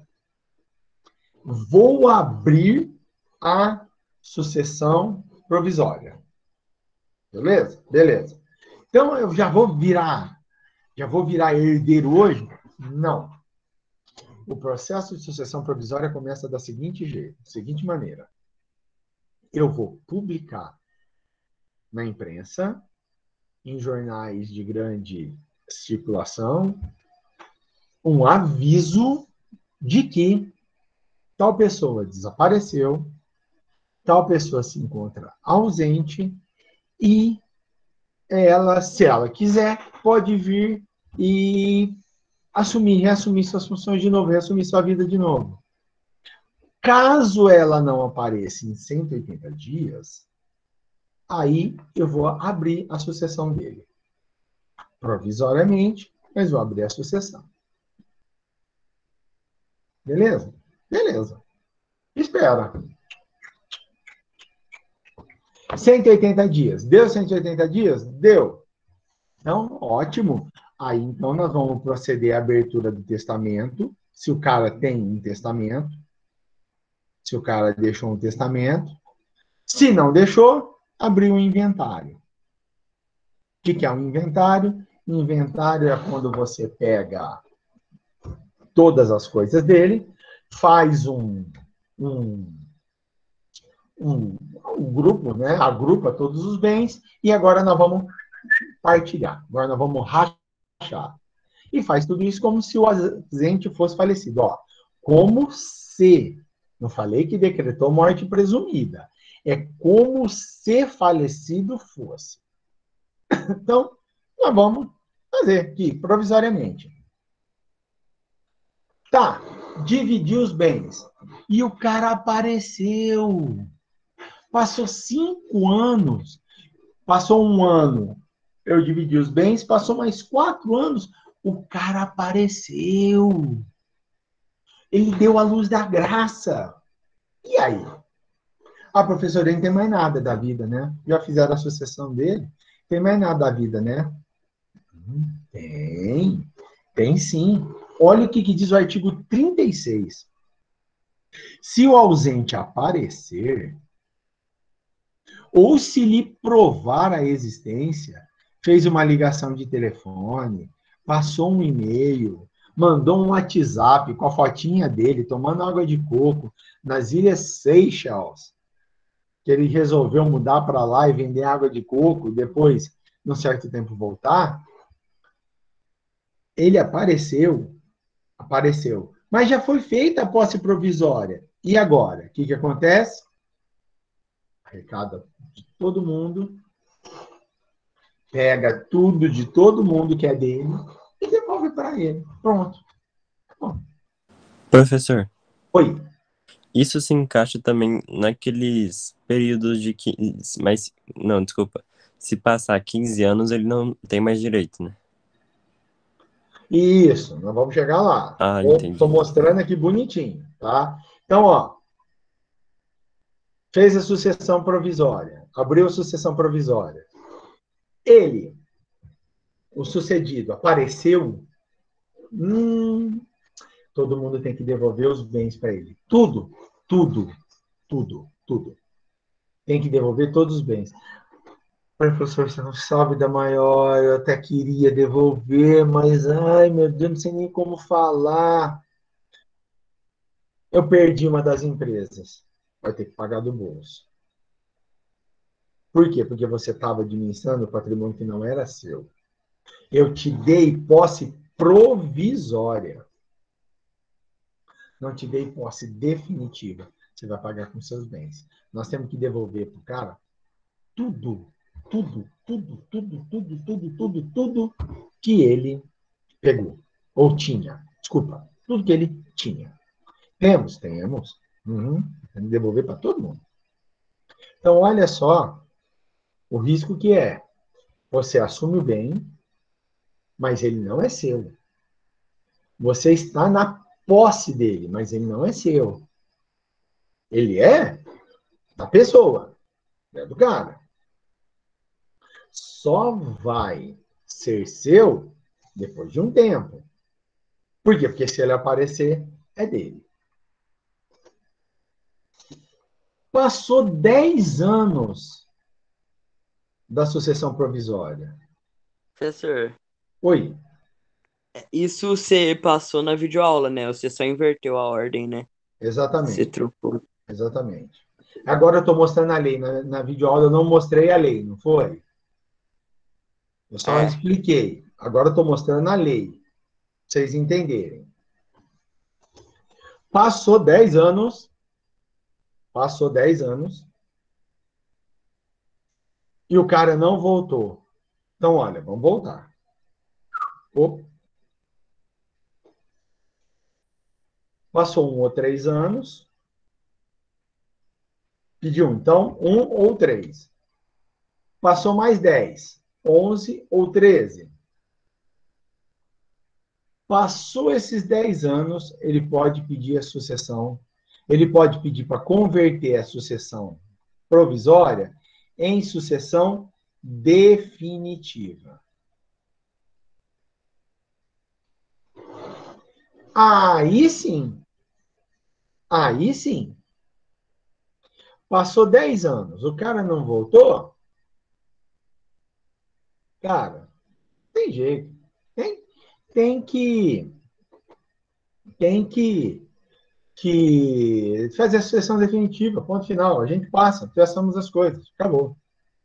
vou abrir a sucessão provisória. Beleza? Beleza. Então, eu já vou virar, já vou virar herdeiro hoje? Não. O processo de sucessão provisória começa da seguinte jeito, da seguinte maneira. Eu vou publicar na imprensa, em jornais de grande circulação, um aviso de que tal pessoa desapareceu, tal pessoa se encontra ausente e ela, se ela quiser, pode vir e assumir, reassumir suas funções de novo, reassumir sua vida de novo. Caso ela não apareça em cento e oitenta dias, aí eu vou abrir a sucessão dele. Provisoriamente, mas vou abrir a sucessão. Beleza? Beleza. Espera. cento e oitenta dias. Deu cento e oitenta dias? Deu. Então, ótimo. Aí, então, nós vamos proceder à abertura do testamento, se o cara tem um testamento, se o cara deixou um testamento. Se não deixou, abrir um inventário. O que que é um inventário? Inventário é quando você pega todas as coisas dele, faz um, um, um, um grupo, né? Agrupa todos os bens, e agora nós vamos partilhar. Agora nós vamos rachar. E faz tudo isso como se o ausente fosse falecido. Ó, como se, não falei que decretou morte presumida, é como se falecido fosse. Então, nós vamos fazer aqui, provisoriamente. Tá, dividir os bens. E o cara apareceu. Passou cinco anos. Passou um ano, eu dividi os bens. Passou mais quatro anos, o cara apareceu. Ele deu a luz da graça. E aí? Ah, professor, ele não tem mais nada da vida, né? Já fizeram a sucessão dele. Tem mais nada da vida, né? Tem. Tem sim. Olha o que, que diz o artigo trinta e seis. Se o ausente aparecer, ou se lhe provar a existência, fez uma ligação de telefone, passou um e-mail, mandou um WhatsApp com a fotinha dele, tomando água de coco, nas Ilhas Seychelles, que ele resolveu mudar para lá e vender água de coco, depois, num certo tempo, voltar, ele apareceu, apareceu, mas já foi feita a posse provisória. E agora? O que, que acontece? Arrecada de todo mundo, pega tudo de todo mundo que é dele e devolve para ele. Pronto. Bom. Professor, Oi. isso se encaixa também naqueles períodos de quinze, mas não, desculpa. Se passar quinze anos, ele não tem mais direito, né? Isso, nós vamos chegar lá. Ah, Eu entendi. estou mostrando aqui bonitinho, tá? Então, ó, fez a sucessão provisória, abriu a sucessão provisória. Ele, o sucedido, apareceu, hum, todo mundo tem que devolver os bens para ele. Tudo, tudo, tudo, tudo. Tem que devolver todos os bens. Professor, você não sabe da maior, eu até queria devolver, mas, ai, meu Deus, não sei nem como falar. Eu perdi uma das empresas. Vai ter que pagar do bolso. Por quê? Porque você estava administrando o patrimônio que não era seu. Eu te dei posse provisória. Não te dei posse definitiva. Você vai pagar com seus bens. Nós temos que devolver para o cara tudo, tudo, tudo, tudo, tudo, tudo, tudo, tudo que ele pegou. Ou tinha. Desculpa. Tudo que ele tinha. Temos? Temos. Uhum. Temos que devolver para todo mundo. Então, olha só o risco que é. Você assume o bem, mas ele não é seu. Você está na posse dele, mas ele não é seu. Ele é da pessoa, é do cara. Só vai ser seu depois de um tempo. Por quê? Porque se ele aparecer, é dele. Passou dez anos da sucessão provisória. Professor, Oi. isso você passou na videoaula, né? Você só inverteu a ordem, né? Exatamente. Você trocou. Exatamente. Agora eu estou mostrando a lei. Na, na videoaula eu não mostrei a lei, não foi? Eu só É. expliquei. Agora eu estou mostrando a lei. Pra vocês entenderem. Passou dez anos. Passou dez anos. E o cara não voltou. Então, olha, vamos voltar. Opa. Passou um ou três anos. Pediu, então, um ou três. Passou mais dez. Onze ou treze. Passou esses dez anos, ele pode pedir a sucessão. Ele pode pedir para converter a sucessão provisória em sucessão definitiva. Aí sim. Aí sim. Passou dez anos, o cara não voltou? Cara, tem jeito. Tem, tem que, tem que, que fazer a sucessão definitiva, ponto final. A gente passa, traçamos as coisas, acabou.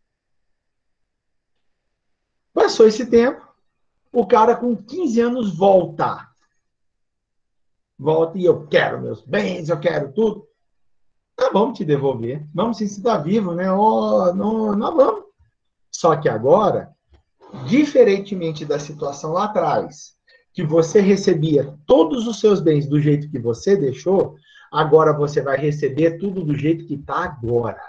Passou esse tempo, o cara com quinze anos volta. Volta e eu quero meus bens, eu quero tudo. Nós vamos te devolver. Vamos, se você está vivo, né? Oh, não, nós vamos. Só que agora, diferentemente da situação lá atrás, que você recebia todos os seus bens do jeito que você deixou, agora você vai receber tudo do jeito que está agora.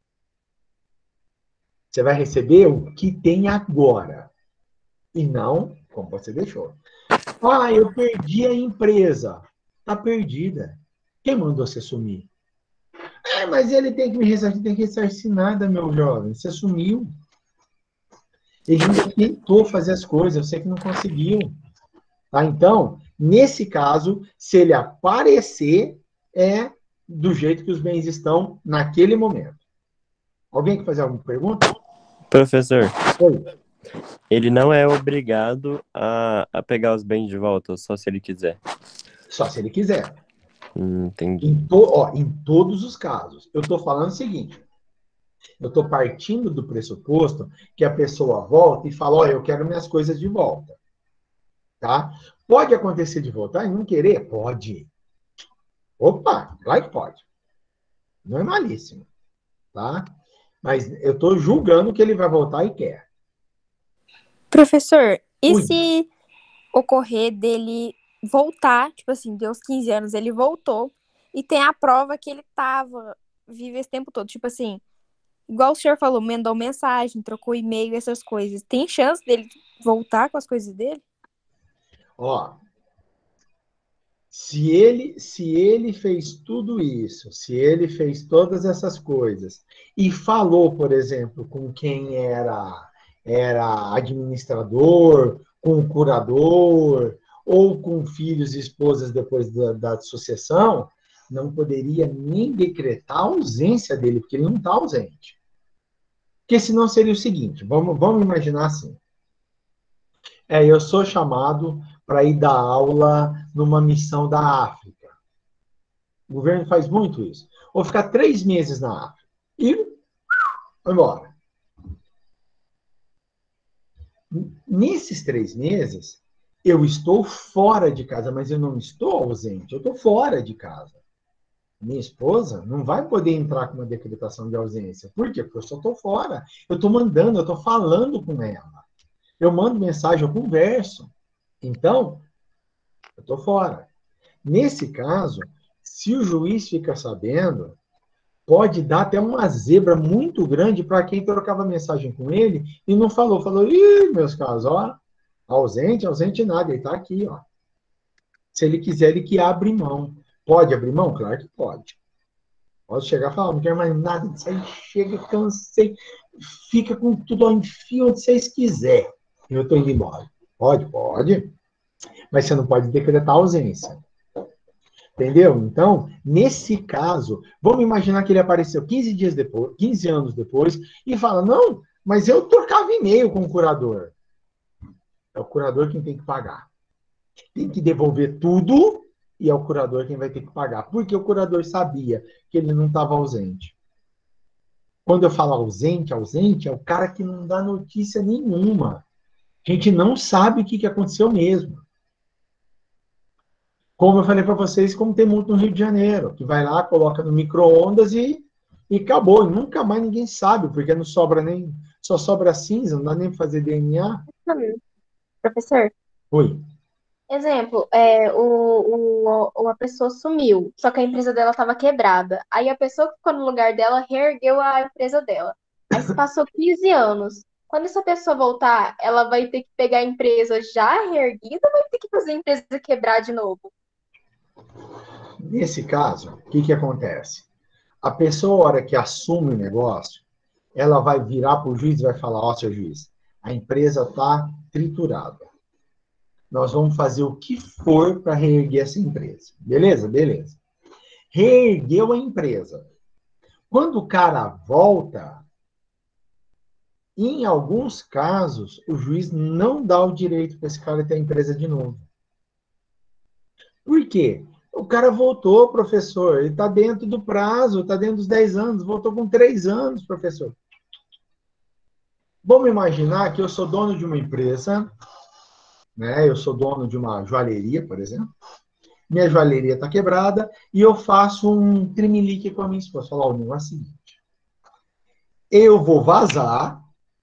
Você vai receber o que tem agora. E não como você deixou. Ah, eu perdi a empresa. Está perdida. Quem mandou você sumir? É, mas ele tem que me ressarcir, tem que ressarcir nada, meu jovem. Você sumiu. Ele ainda tentou fazer as coisas, eu sei que não conseguiu. Tá? Então, nesse caso, se ele aparecer, é do jeito que os bens estão naquele momento. Alguém quer fazer alguma pergunta? Professor, Oi. ele não é obrigado a, a pegar os bens de volta, só se ele quiser. Só se ele quiser. Hum, entendi. Em, to, ó, em todos os casos. Eu estou falando o seguinte. Eu estou partindo do pressuposto que a pessoa volta e fala, ó, eu quero minhas coisas de volta. Tá? Pode acontecer de voltar e não querer? Pode. Opa, claro que pode. Normalíssimo. Tá? Mas eu estou julgando que ele vai voltar e quer. Professor, e Ui. se ocorrer dele voltar, tipo assim, deu uns quinze anos, ele voltou e tem a prova que ele tava vivo esse tempo todo, tipo assim, igual o senhor falou, mandou mensagem, trocou e-mail, essas coisas. Tem chance dele voltar com as coisas dele? Ó, se ele, se ele fez tudo isso, se ele fez todas essas coisas e falou, por exemplo, com quem era, era administrador, com o curador, ou com filhos e esposas depois da, da sucessão, não poderia nem decretar a ausência dele, porque ele não está ausente. Porque senão seria o seguinte, vamos, vamos imaginar assim. É, eu sou chamado para ir dar aula numa missão da África. O governo faz muito isso. Vou ficar três meses na África. E vou embora. Nesses três meses, eu estou fora de casa, mas eu não estou ausente, eu estou fora de casa. Minha esposa não vai poder entrar com uma decretação de ausência. Por quê? Porque eu só estou fora. Eu estou mandando, eu estou falando com ela. Eu mando mensagem, eu converso. Então, eu estou fora. Nesse caso, se o juiz fica sabendo, pode dar até uma zebra muito grande para quem trocava mensagem com ele e não falou. Falou, ih, meus caros, ó, ausente, ausente nada, ele está aqui, ó. Se ele quiser, ele que abre mão. Pode abrir mão? Claro que pode. Pode chegar e falar, não quero mais nada disso aí, chega, cansei, fica com tudo, ó, enfia onde vocês quiserem. E eu estou indo embora. Pode? Pode. Mas você não pode decretar ausência. Entendeu? Então, nesse caso, vamos imaginar que ele apareceu quinze dias depois, quinze anos depois, e fala, não, mas eu trocava e-mail com o curador. É o curador quem tem que pagar. Tem que devolver tudo, e é o curador quem vai ter que pagar. Porque o curador sabia que ele não estava ausente. Quando eu falo ausente, ausente, é o cara que não dá notícia nenhuma. A gente não sabe o que aconteceu mesmo. Como eu falei para vocês, como tem muito no Rio de Janeiro, que vai lá, coloca no micro-ondas e, e acabou. E nunca mais ninguém sabe, porque não sobra nem, só sobra cinza, não dá nem para fazer D N A. Professor? Oi. Exemplo, é, o, o, a pessoa sumiu, só que a empresa dela estava quebrada. Aí a pessoa que ficou no lugar dela reergueu a empresa dela. Aí se passou quinze anos. Quando essa pessoa voltar, ela vai ter que pegar a empresa já reerguida ou vai ter que fazer a empresa quebrar de novo? Nesse caso, o que, que acontece? A pessoa, a hora que assume o negócio, ela vai virar para o juiz e vai falar, ó, seu juiz, a empresa está triturada. Nós vamos fazer o que for para reerguer essa empresa. Beleza? Beleza. Reergueu a empresa. Quando o cara volta, em alguns casos, o juiz não dá o direito para esse cara ter a empresa de novo. Por quê? O cara voltou, professor, ele está dentro do prazo, está dentro dos dez anos, voltou com três anos, professor. Vamos imaginar que eu sou dono de uma empresa, né? Eu sou dono de uma joalheria, por exemplo. Minha joalheria está quebrada e eu faço um trimelique com a minha esposa. Falar, o negócio é o seguinte, eu vou vazar,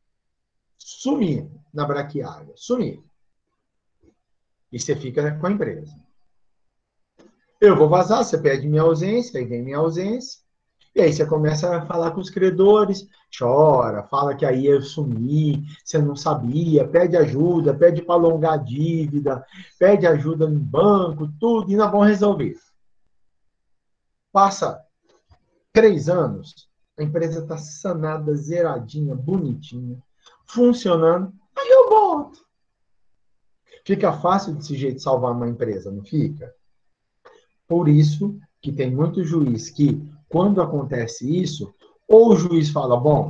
sumir na braquiária, sumir. E você fica com a empresa. Eu vou vazar, você pede minha ausência, aí vem minha ausência. E aí você começa a falar com os credores, chora, fala que aí eu sumi, você não sabia, pede ajuda, pede para alongar a dívida, pede ajuda no banco, tudo, e nós vamos resolver. Passa três anos, a empresa está sanada, zeradinha, bonitinha, funcionando, aí eu volto. Fica fácil desse jeito salvar uma empresa, não fica? Por isso que tem muito juiz que, quando acontece isso, ou o juiz fala, bom,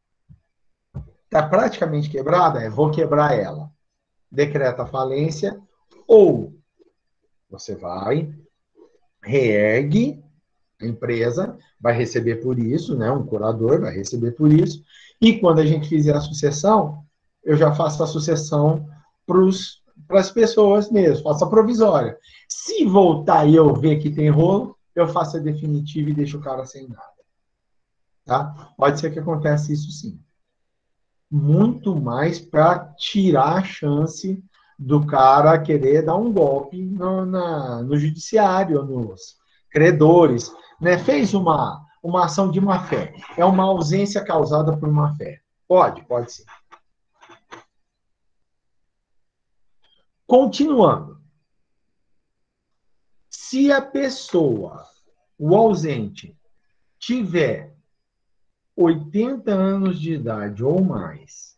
está praticamente quebrada, é, vou quebrar ela. Decreta a falência, ou você vai, reergue a empresa, vai receber por isso, né? Um curador vai receber por isso, e quando a gente fizer a sucessão, eu já faço a sucessão para as pessoas mesmo, faço a provisória. Se voltar e eu ver que tem rolo, eu faço a definitiva e deixo o cara sem nada. Tá? Pode ser que aconteça isso sim. Muito mais para tirar a chance do cara querer dar um golpe no, na, no judiciário, nos credores. Né? Fez uma, uma ação de má-fé. É uma ausência causada por má-fé. Pode, pode sim. Continuando. Se a pessoa, o ausente, tiver oitenta anos de idade ou mais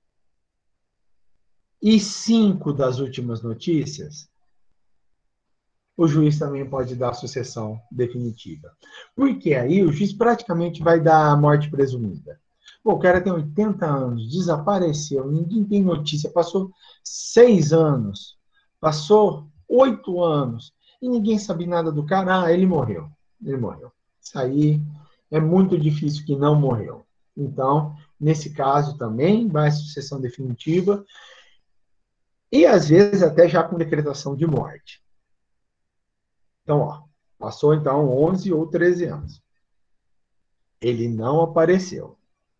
e cinco das últimas notícias, o juiz também pode dar a sucessão definitiva. Porque aí o juiz praticamente vai dar a morte presumida. Pô, o cara tem oitenta anos, desapareceu, ninguém tem notícia, passou seis anos, passou oito anos, e ninguém sabe nada do cara. Ah, ele morreu. Ele morreu. Isso aí é muito difícil que não morreu. Então, nesse caso também, vai a sucessão definitiva e, às vezes, até já com decretação de morte. Então, ó, passou, então, onze ou treze anos. Ele não apareceu.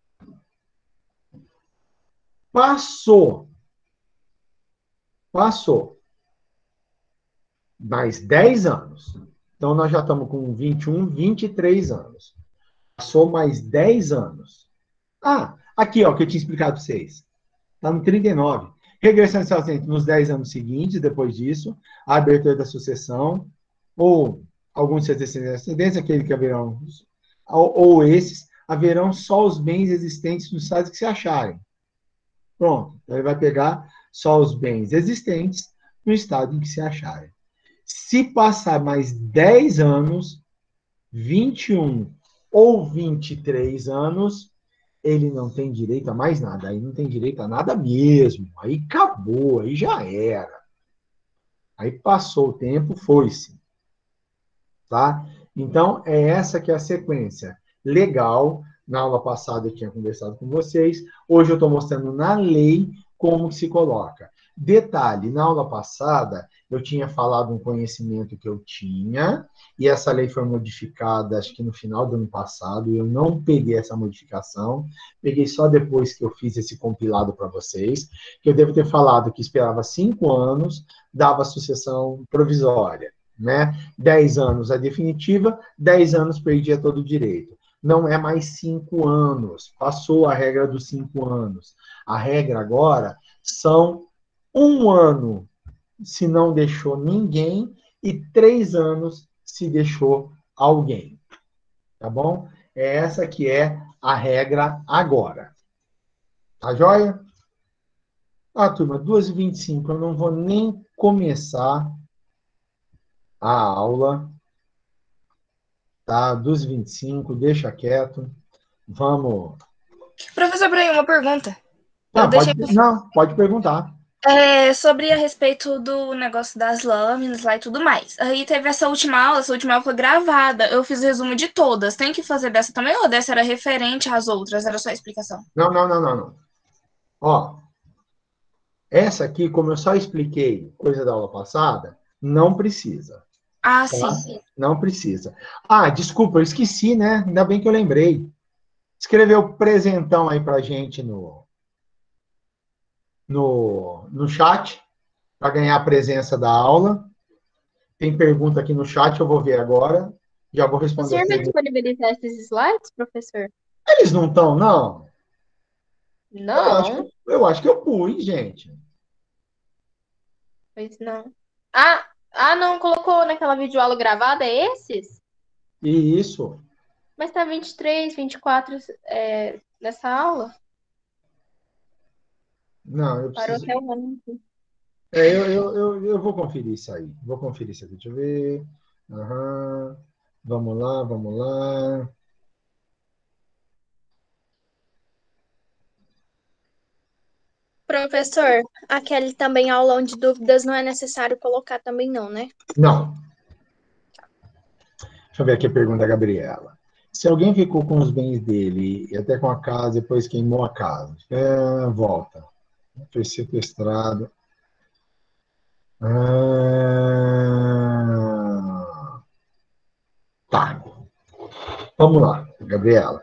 Passou. Passou. Mais dez anos. Então, nós já estamos com vinte e um, vinte e três anos. Passou mais dez anos. Ah, aqui, ó, que eu tinha explicado para vocês. Está no trinta e nove. Regressão de ausente nos dez anos seguintes, depois disso, a abertura da sucessão, ou alguns antecedentes, aquele que haverão, ou, ou esses, haverão só os bens existentes nos estados que se acharem. Pronto. Então, ele vai pegar só os bens existentes no estado em que se acharem. Se passar mais dez anos, vinte e um ou vinte e três anos, ele não tem direito a mais nada. Aí não tem direito a nada mesmo. Aí acabou, aí já era. Aí passou o tempo, foi-se. Tá? Então, é essa que é a sequência legal. Na aula passada eu tinha conversado com vocês. Hoje eu estou mostrando na lei como se coloca. Detalhe, na aula passada eu tinha falado um conhecimento que eu tinha, e essa lei foi modificada, acho que no final do ano passado, e eu não peguei essa modificação, peguei só depois que eu fiz esse compilado para vocês, que eu devo ter falado que esperava cinco anos, dava sucessão provisória, né? Dez anos a definitiva, dez anos perdia todo o direito. Não é mais cinco anos, passou a regra dos cinco anos. A regra agora são um ano se não deixou ninguém e três anos se deixou alguém. Tá bom? É essa que é a regra agora. Tá joia? Ah, turma, duas e vinte e cinco, eu não vou nem começar a aula, tá? Dos vinte e cinco, deixa quieto. Vamos. Professor, por aí, uma pergunta. Ah, Eu deixei pode, não, pode perguntar. é, sobre a respeito do negócio das lâminas lá e tudo mais. Aí teve essa última aula, essa última aula foi gravada. Eu fiz o resumo de todas. Tem que fazer dessa também ou dessa era referente às outras? Era só a explicação. Não, não, não, não, não. Ó, essa aqui, como eu só expliquei coisa da aula passada, não precisa. Ah, Tá? sim. Não precisa. Ah, desculpa, eu esqueci, né? Ainda bem que eu lembrei. Escreveu presentão aí pra gente no, no, no chat, para ganhar a presença da aula. Tem pergunta aqui no chat, eu vou ver agora. Já vou O responder. senhor as vai perguntas. disponibilizar esses slides, professor? Eles não estão, não? Eu acho, Não, que- eu acho que eu pus, gente. pois não. Ah, ah, não, colocou naquela videoaula gravada, é esses? E isso. Mas tá vinte e três, vinte e quatro é, nessa aula? Não, eu Parou preciso. até o ano. É, eu, eu, eu, eu vou conferir isso aí. Vou conferir isso aqui. Deixa eu ver. Aham. Vamos lá, vamos lá. Professor, aquele também aulão de dúvidas não é necessário colocar também não, né? Não. Deixa eu ver aqui a pergunta da Gabriela. Se alguém ficou com os bens dele e até com a casa, depois queimou a casa, é, volta. Foi sequestrado. Ah, tá. Vamos lá, Gabriela.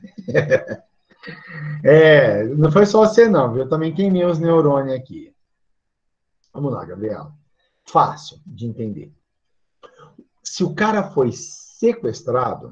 É, não foi só você, não. Eu também queimei os neurônios aqui. Vamos lá, Gabriela. Fácil de entender. Se o cara foi sequestrado,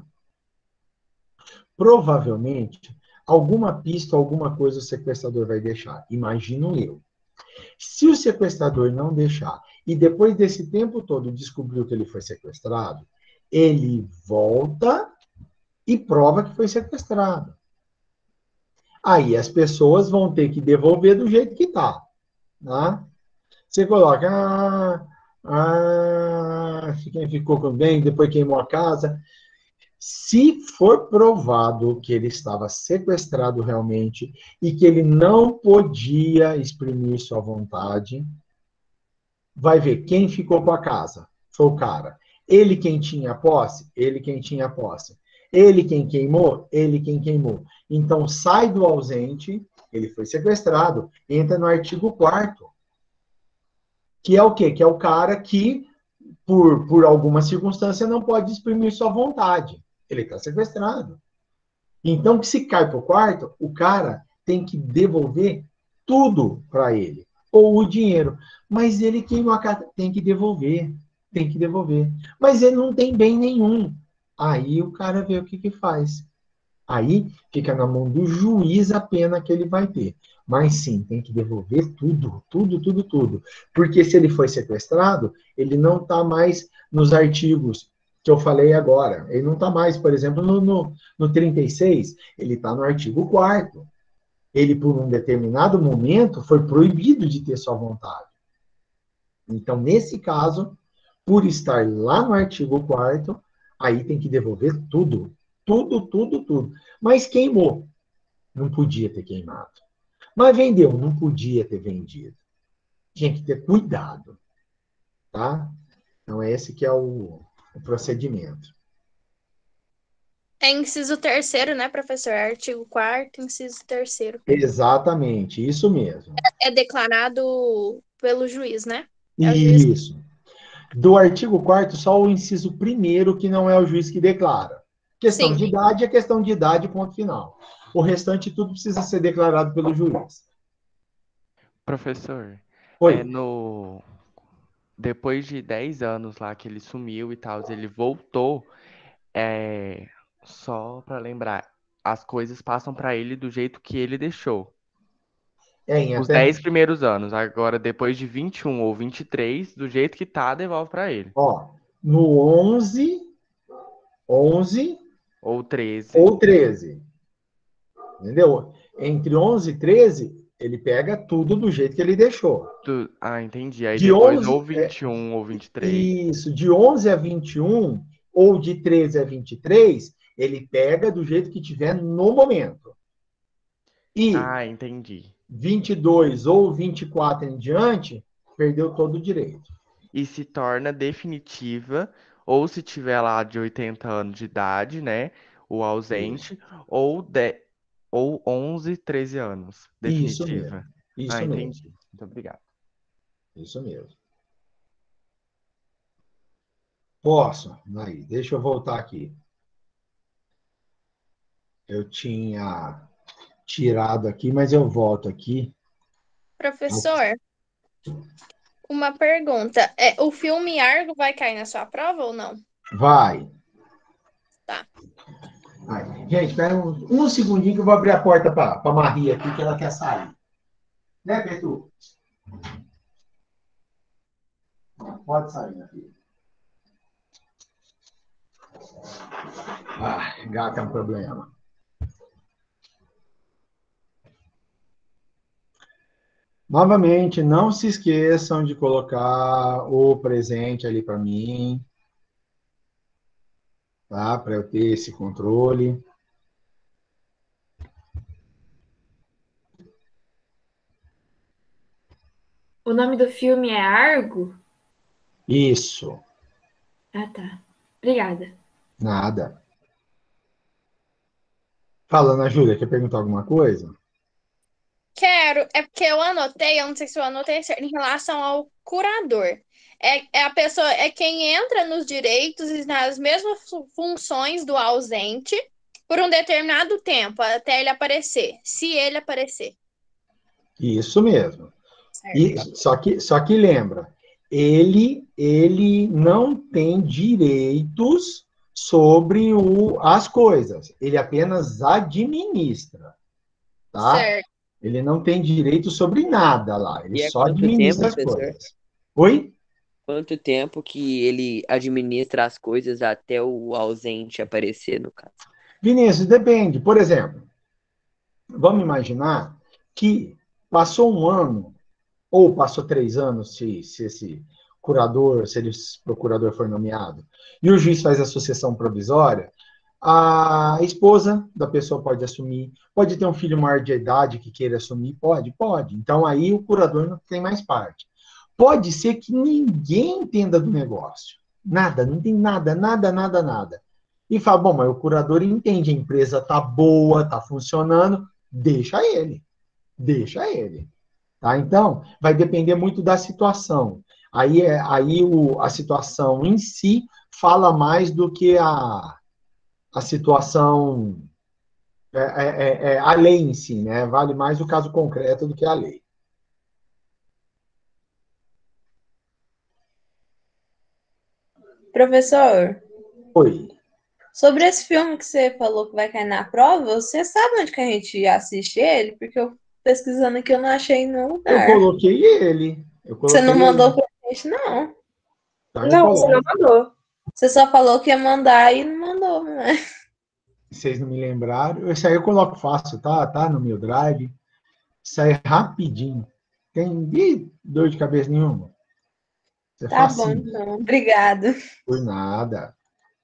provavelmente alguma pista, alguma coisa o sequestrador vai deixar. Imagino eu. Se o sequestrador não deixar, e depois desse tempo todo descobriu que ele foi sequestrado, ele volta e prova que foi sequestrado. Aí as pessoas vão ter que devolver do jeito que está. Tá? Você coloca, ah, ah, quem ficou com bem, depois queimou a casa. Se for provado que ele estava sequestrado realmente e que ele não podia exprimir sua vontade, vai ver quem ficou com a casa. Foi o cara. Ele quem tinha posse? Ele quem tinha posse. Ele quem queimou? Ele quem queimou. Então, sai do ausente, ele foi sequestrado, entra no artigo quarto, que é o quê? Que é o cara que, por, por alguma circunstância, não pode exprimir sua vontade. Ele está sequestrado. Então, se cai para o quarto, o cara tem que devolver tudo para ele. Ou o dinheiro. Mas ele queimou a carta, tem que devolver. Tem que devolver. Mas ele não tem bem nenhum. Aí o cara vê o que, que faz. Aí fica na mão do juiz a pena que ele vai ter. Mas sim, tem que devolver tudo, tudo, tudo, tudo. Porque se ele foi sequestrado, ele não está mais nos artigos que eu falei agora. Ele não está mais, por exemplo, no, no, no trinta e seis, ele está no artigo quarto. Ele, por um determinado momento, foi proibido de ter sua vontade. Então, nesse caso, por estar lá no artigo quarto, aí tem que devolver tudo. Tudo, tudo, tudo. Mas queimou. Não podia ter queimado. Mas vendeu. Não podia ter vendido. Tinha que ter cuidado. Tá? Então, esse que é o, o procedimento. É inciso terceiro, né, professor? Artigo quarto, inciso terceiro. Exatamente, isso mesmo. É declarado pelo juiz, né? É o juiz. Isso. Do artigo quarto, só o inciso primeiro que não é o juiz que declara. Questão Sim. de idade é questão de idade, ponto final. O restante tudo precisa ser declarado pelo juiz. Professor, Oi. é no... depois de dez anos lá que ele sumiu e tal, ele voltou, é... só pra lembrar, as coisas passam pra ele do jeito que ele deixou. É, em Os até, dez primeiros anos. Agora, depois de vinte e um ou vinte e três, do jeito que tá, devolve pra ele. ó, no onze, onze Ou treze. ou treze. Entendeu? Entre onze e treze, Ele pega tudo do jeito que ele deixou. Tu- Ah, entendi. Aí De depois onze ou é, vinte e um ou vinte e três. isso, de onze a vinte e um, ou de treze a vinte e três, ele pega do jeito que tiver no momento. E Ah, entendi. vinte e dois ou vinte e quatro em diante, perdeu todo o direito. E se torna definitiva, ou se tiver lá de oitenta anos de idade, né? O Isso, ausente, ou, de... ou onze, treze anos. isso Definitiva. mesmo. Ah, Isso mesmo. entendi. Muito obrigado. Isso mesmo. Posso? Aí, deixa eu voltar aqui. Eu tinha tirado aqui, mas eu volto aqui. Professor, uma pergunta. É, o filme Argo vai cair na sua prova ou não? Vai. Tá. Vai. Gente, espera um, um segundinho que eu vou abrir a porta para a Maria aqui, que ela quer sair. Né, Beto? Pode sair, minha filha. Ah, gato é um problema. Novamente, não se esqueçam de colocar o presente ali para mim, tá? Para eu ter esse controle. O nome do filme é Argo? Isso, Ah, tá. Obrigada. nada. Fala, Ana Júlia, quer perguntar alguma coisa? Quero, é porque eu anotei, eu não sei se eu anotei certo, em relação ao curador. É, é a pessoa, é quem entra nos direitos e nas mesmas fu- funções do ausente por um determinado tempo, até ele aparecer, se ele aparecer. Isso mesmo. Certo. E, só que, só que lembra, ele, ele não tem direitos sobre o, as coisas. Ele apenas administra, tá? Certo. Ele não tem direito sobre nada lá. Ele E é só quanto tempo, administra as professor? coisas. Oi? Quanto tempo que ele administra as coisas até o ausente aparecer, no caso? Vinícius, depende. Por exemplo, vamos imaginar que passou um ano, ou passou três anos, se, se esse curador, se esse procurador for nomeado, e o juiz faz a sucessão provisória, a esposa da pessoa pode assumir, pode ter um filho maior de idade que queira assumir, pode, pode. Então aí o curador não tem mais parte. Pode ser que ninguém entenda do negócio. Nada, não tem nada, nada, nada, nada. E fala, bom, mas o curador entende, a empresa tá boa, tá funcionando, deixa ele, deixa ele. Tá? Então, vai depender muito da situação. Aí, é, aí o, a situação em si fala mais do que a, a situação, é, é, é, a lei em si, né? Vale mais o caso concreto do que a lei. Professor, Oi. sobre esse filme que você falou que vai cair na prova, você sabe onde que a gente assiste ele? Porque eu pesquisando aqui eu não achei em nenhum Eu lugar. coloquei ele. Eu Você não coloquei mandou ele. pra gente, não. Tá, eu Não, você não coloco. mandou. Você só falou que ia mandar e não mandou, né? Vocês não me lembraram. Isso aí eu coloco fácil, tá? Tá no meu drive. Sai rapidinho. Tem ih, dor de cabeça nenhuma. Isso é Tá bom, facinho. então. Obrigada. Por nada.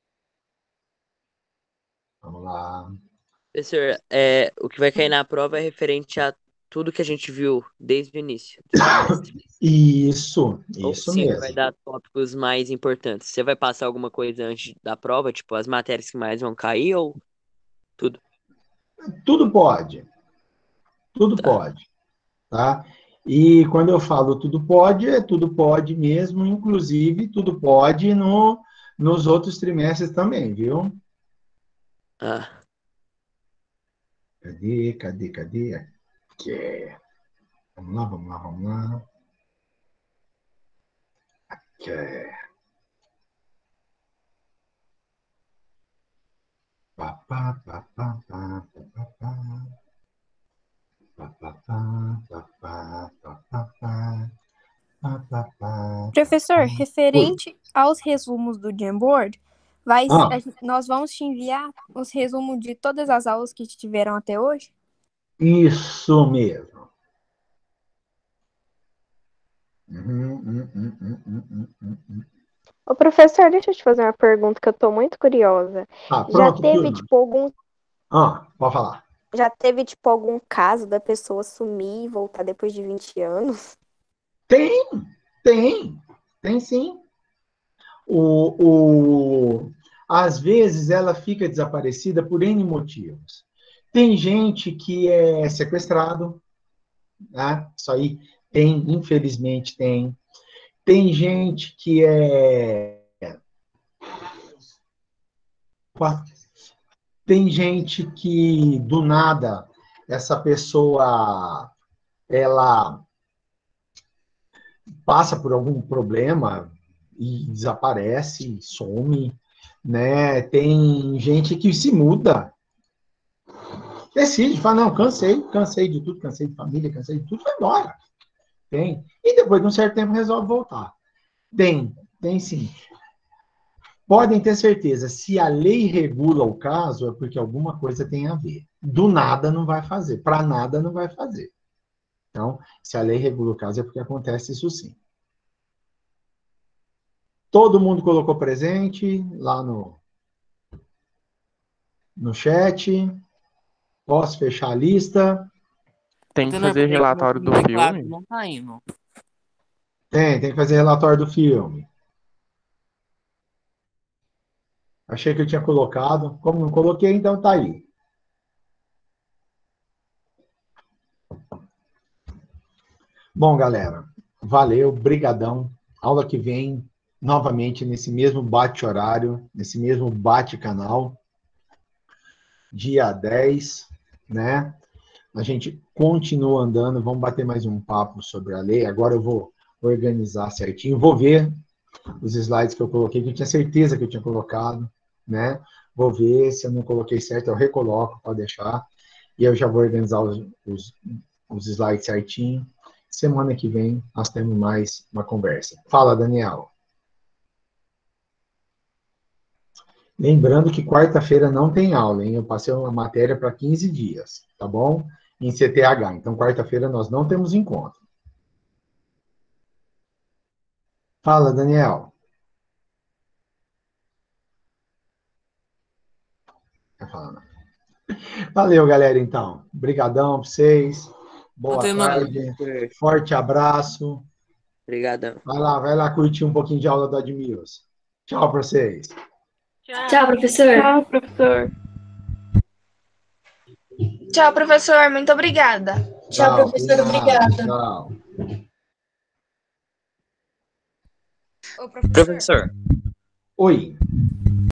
Vamos lá. Professor, é, o que vai cair na prova é referente a tudo que a gente viu desde o início do semestre. Isso, Ou isso sempre vai mesmo. dar tópicos mais importantes. Você vai passar alguma coisa antes da prova, tipo as matérias que mais vão cair ou tudo? Tudo pode. Tudo Tá. pode. Tá? E quando eu falo tudo pode, é tudo pode mesmo, inclusive tudo pode no, nos outros trimestres também, viu? Ah, Cadê, cadê, cadê? Aqui. Vamos lá, vamos lá, vamos lá. Aqui. Pá, pá, pá, pá, pá, pá, pá. Pá, pá, pá, pá, pá, pá, pá, pá. Pá, pá, pá. Professor, Oi. referente aos resumos do Jamboard, vai, Ah, a gente- nós vamos te enviar os resumos de todas as aulas que tiveram até hoje? isso mesmo. Uhum, hum, hum, hum, hum, hum, hum, hum. Ô, professor, deixa eu te fazer uma pergunta que eu tô muito curiosa. Tá, Já pronto, teve, turma. tipo, algum, Ah, pode falar. já teve, tipo, algum caso da pessoa sumir e voltar depois de vinte anos? Tem, tem, tem sim. O, o, às vezes ela fica desaparecida por N motivos. Tem gente que é sequestrado, né? Isso aí tem, infelizmente tem. Tem gente que é. Tem gente que, do nada, essa pessoa ela passa por algum problema e desaparece, some, né? Tem gente que se muda, decide, fala, não, cansei, cansei de tudo, cansei de família, cansei de tudo, vai embora. Tem. E depois de um certo tempo resolve voltar. Tem, tem sim. Podem ter certeza, se a lei regula o caso, é porque alguma coisa tem a ver. Do nada não vai fazer, para nada não vai fazer. Então, se a lei regula o caso, é porque acontece isso sim. Todo mundo colocou presente lá no, no chat. Posso fechar a lista? Tem que Tendo fazer aqui no relatório do teclado, filme? não tá indo. Tem, tem que fazer relatório do filme. Achei que eu tinha colocado. Como não coloquei, então tá aí. Bom, galera, valeu, brigadão. Aula que vem, novamente, nesse mesmo bate-horário, nesse mesmo bate-canal, dia dez, né? A gente continua andando, vamos bater mais um papo sobre a lei. Agora eu vou organizar certinho, vou ver os slides que eu coloquei, que eu tinha certeza que eu tinha colocado, né? Vou ver se eu não coloquei certo, eu recoloco, pode deixar. E eu já vou organizar os, os, os slides certinho. Semana que vem nós temos mais uma conversa. Fala, Daniel. Lembrando que quarta-feira não tem aula, hein? Eu passei uma matéria para quinze dias, tá bom? Em C T H. Então, quarta-feira nós não temos encontro. Fala, Daniel. Tá falando. Valeu, galera, então. Obrigadão para vocês. Boa Tendo... tarde. Forte abraço. Obrigadão. Vai lá, vai lá curtir um pouquinho de aula do Admilson. Tchau para vocês. Tchau, professor. Tchau, professor. Tchau, professor. Muito obrigada. Tchau, professor. Obrigada. Tchau. Ô, professor. Professor. Oi.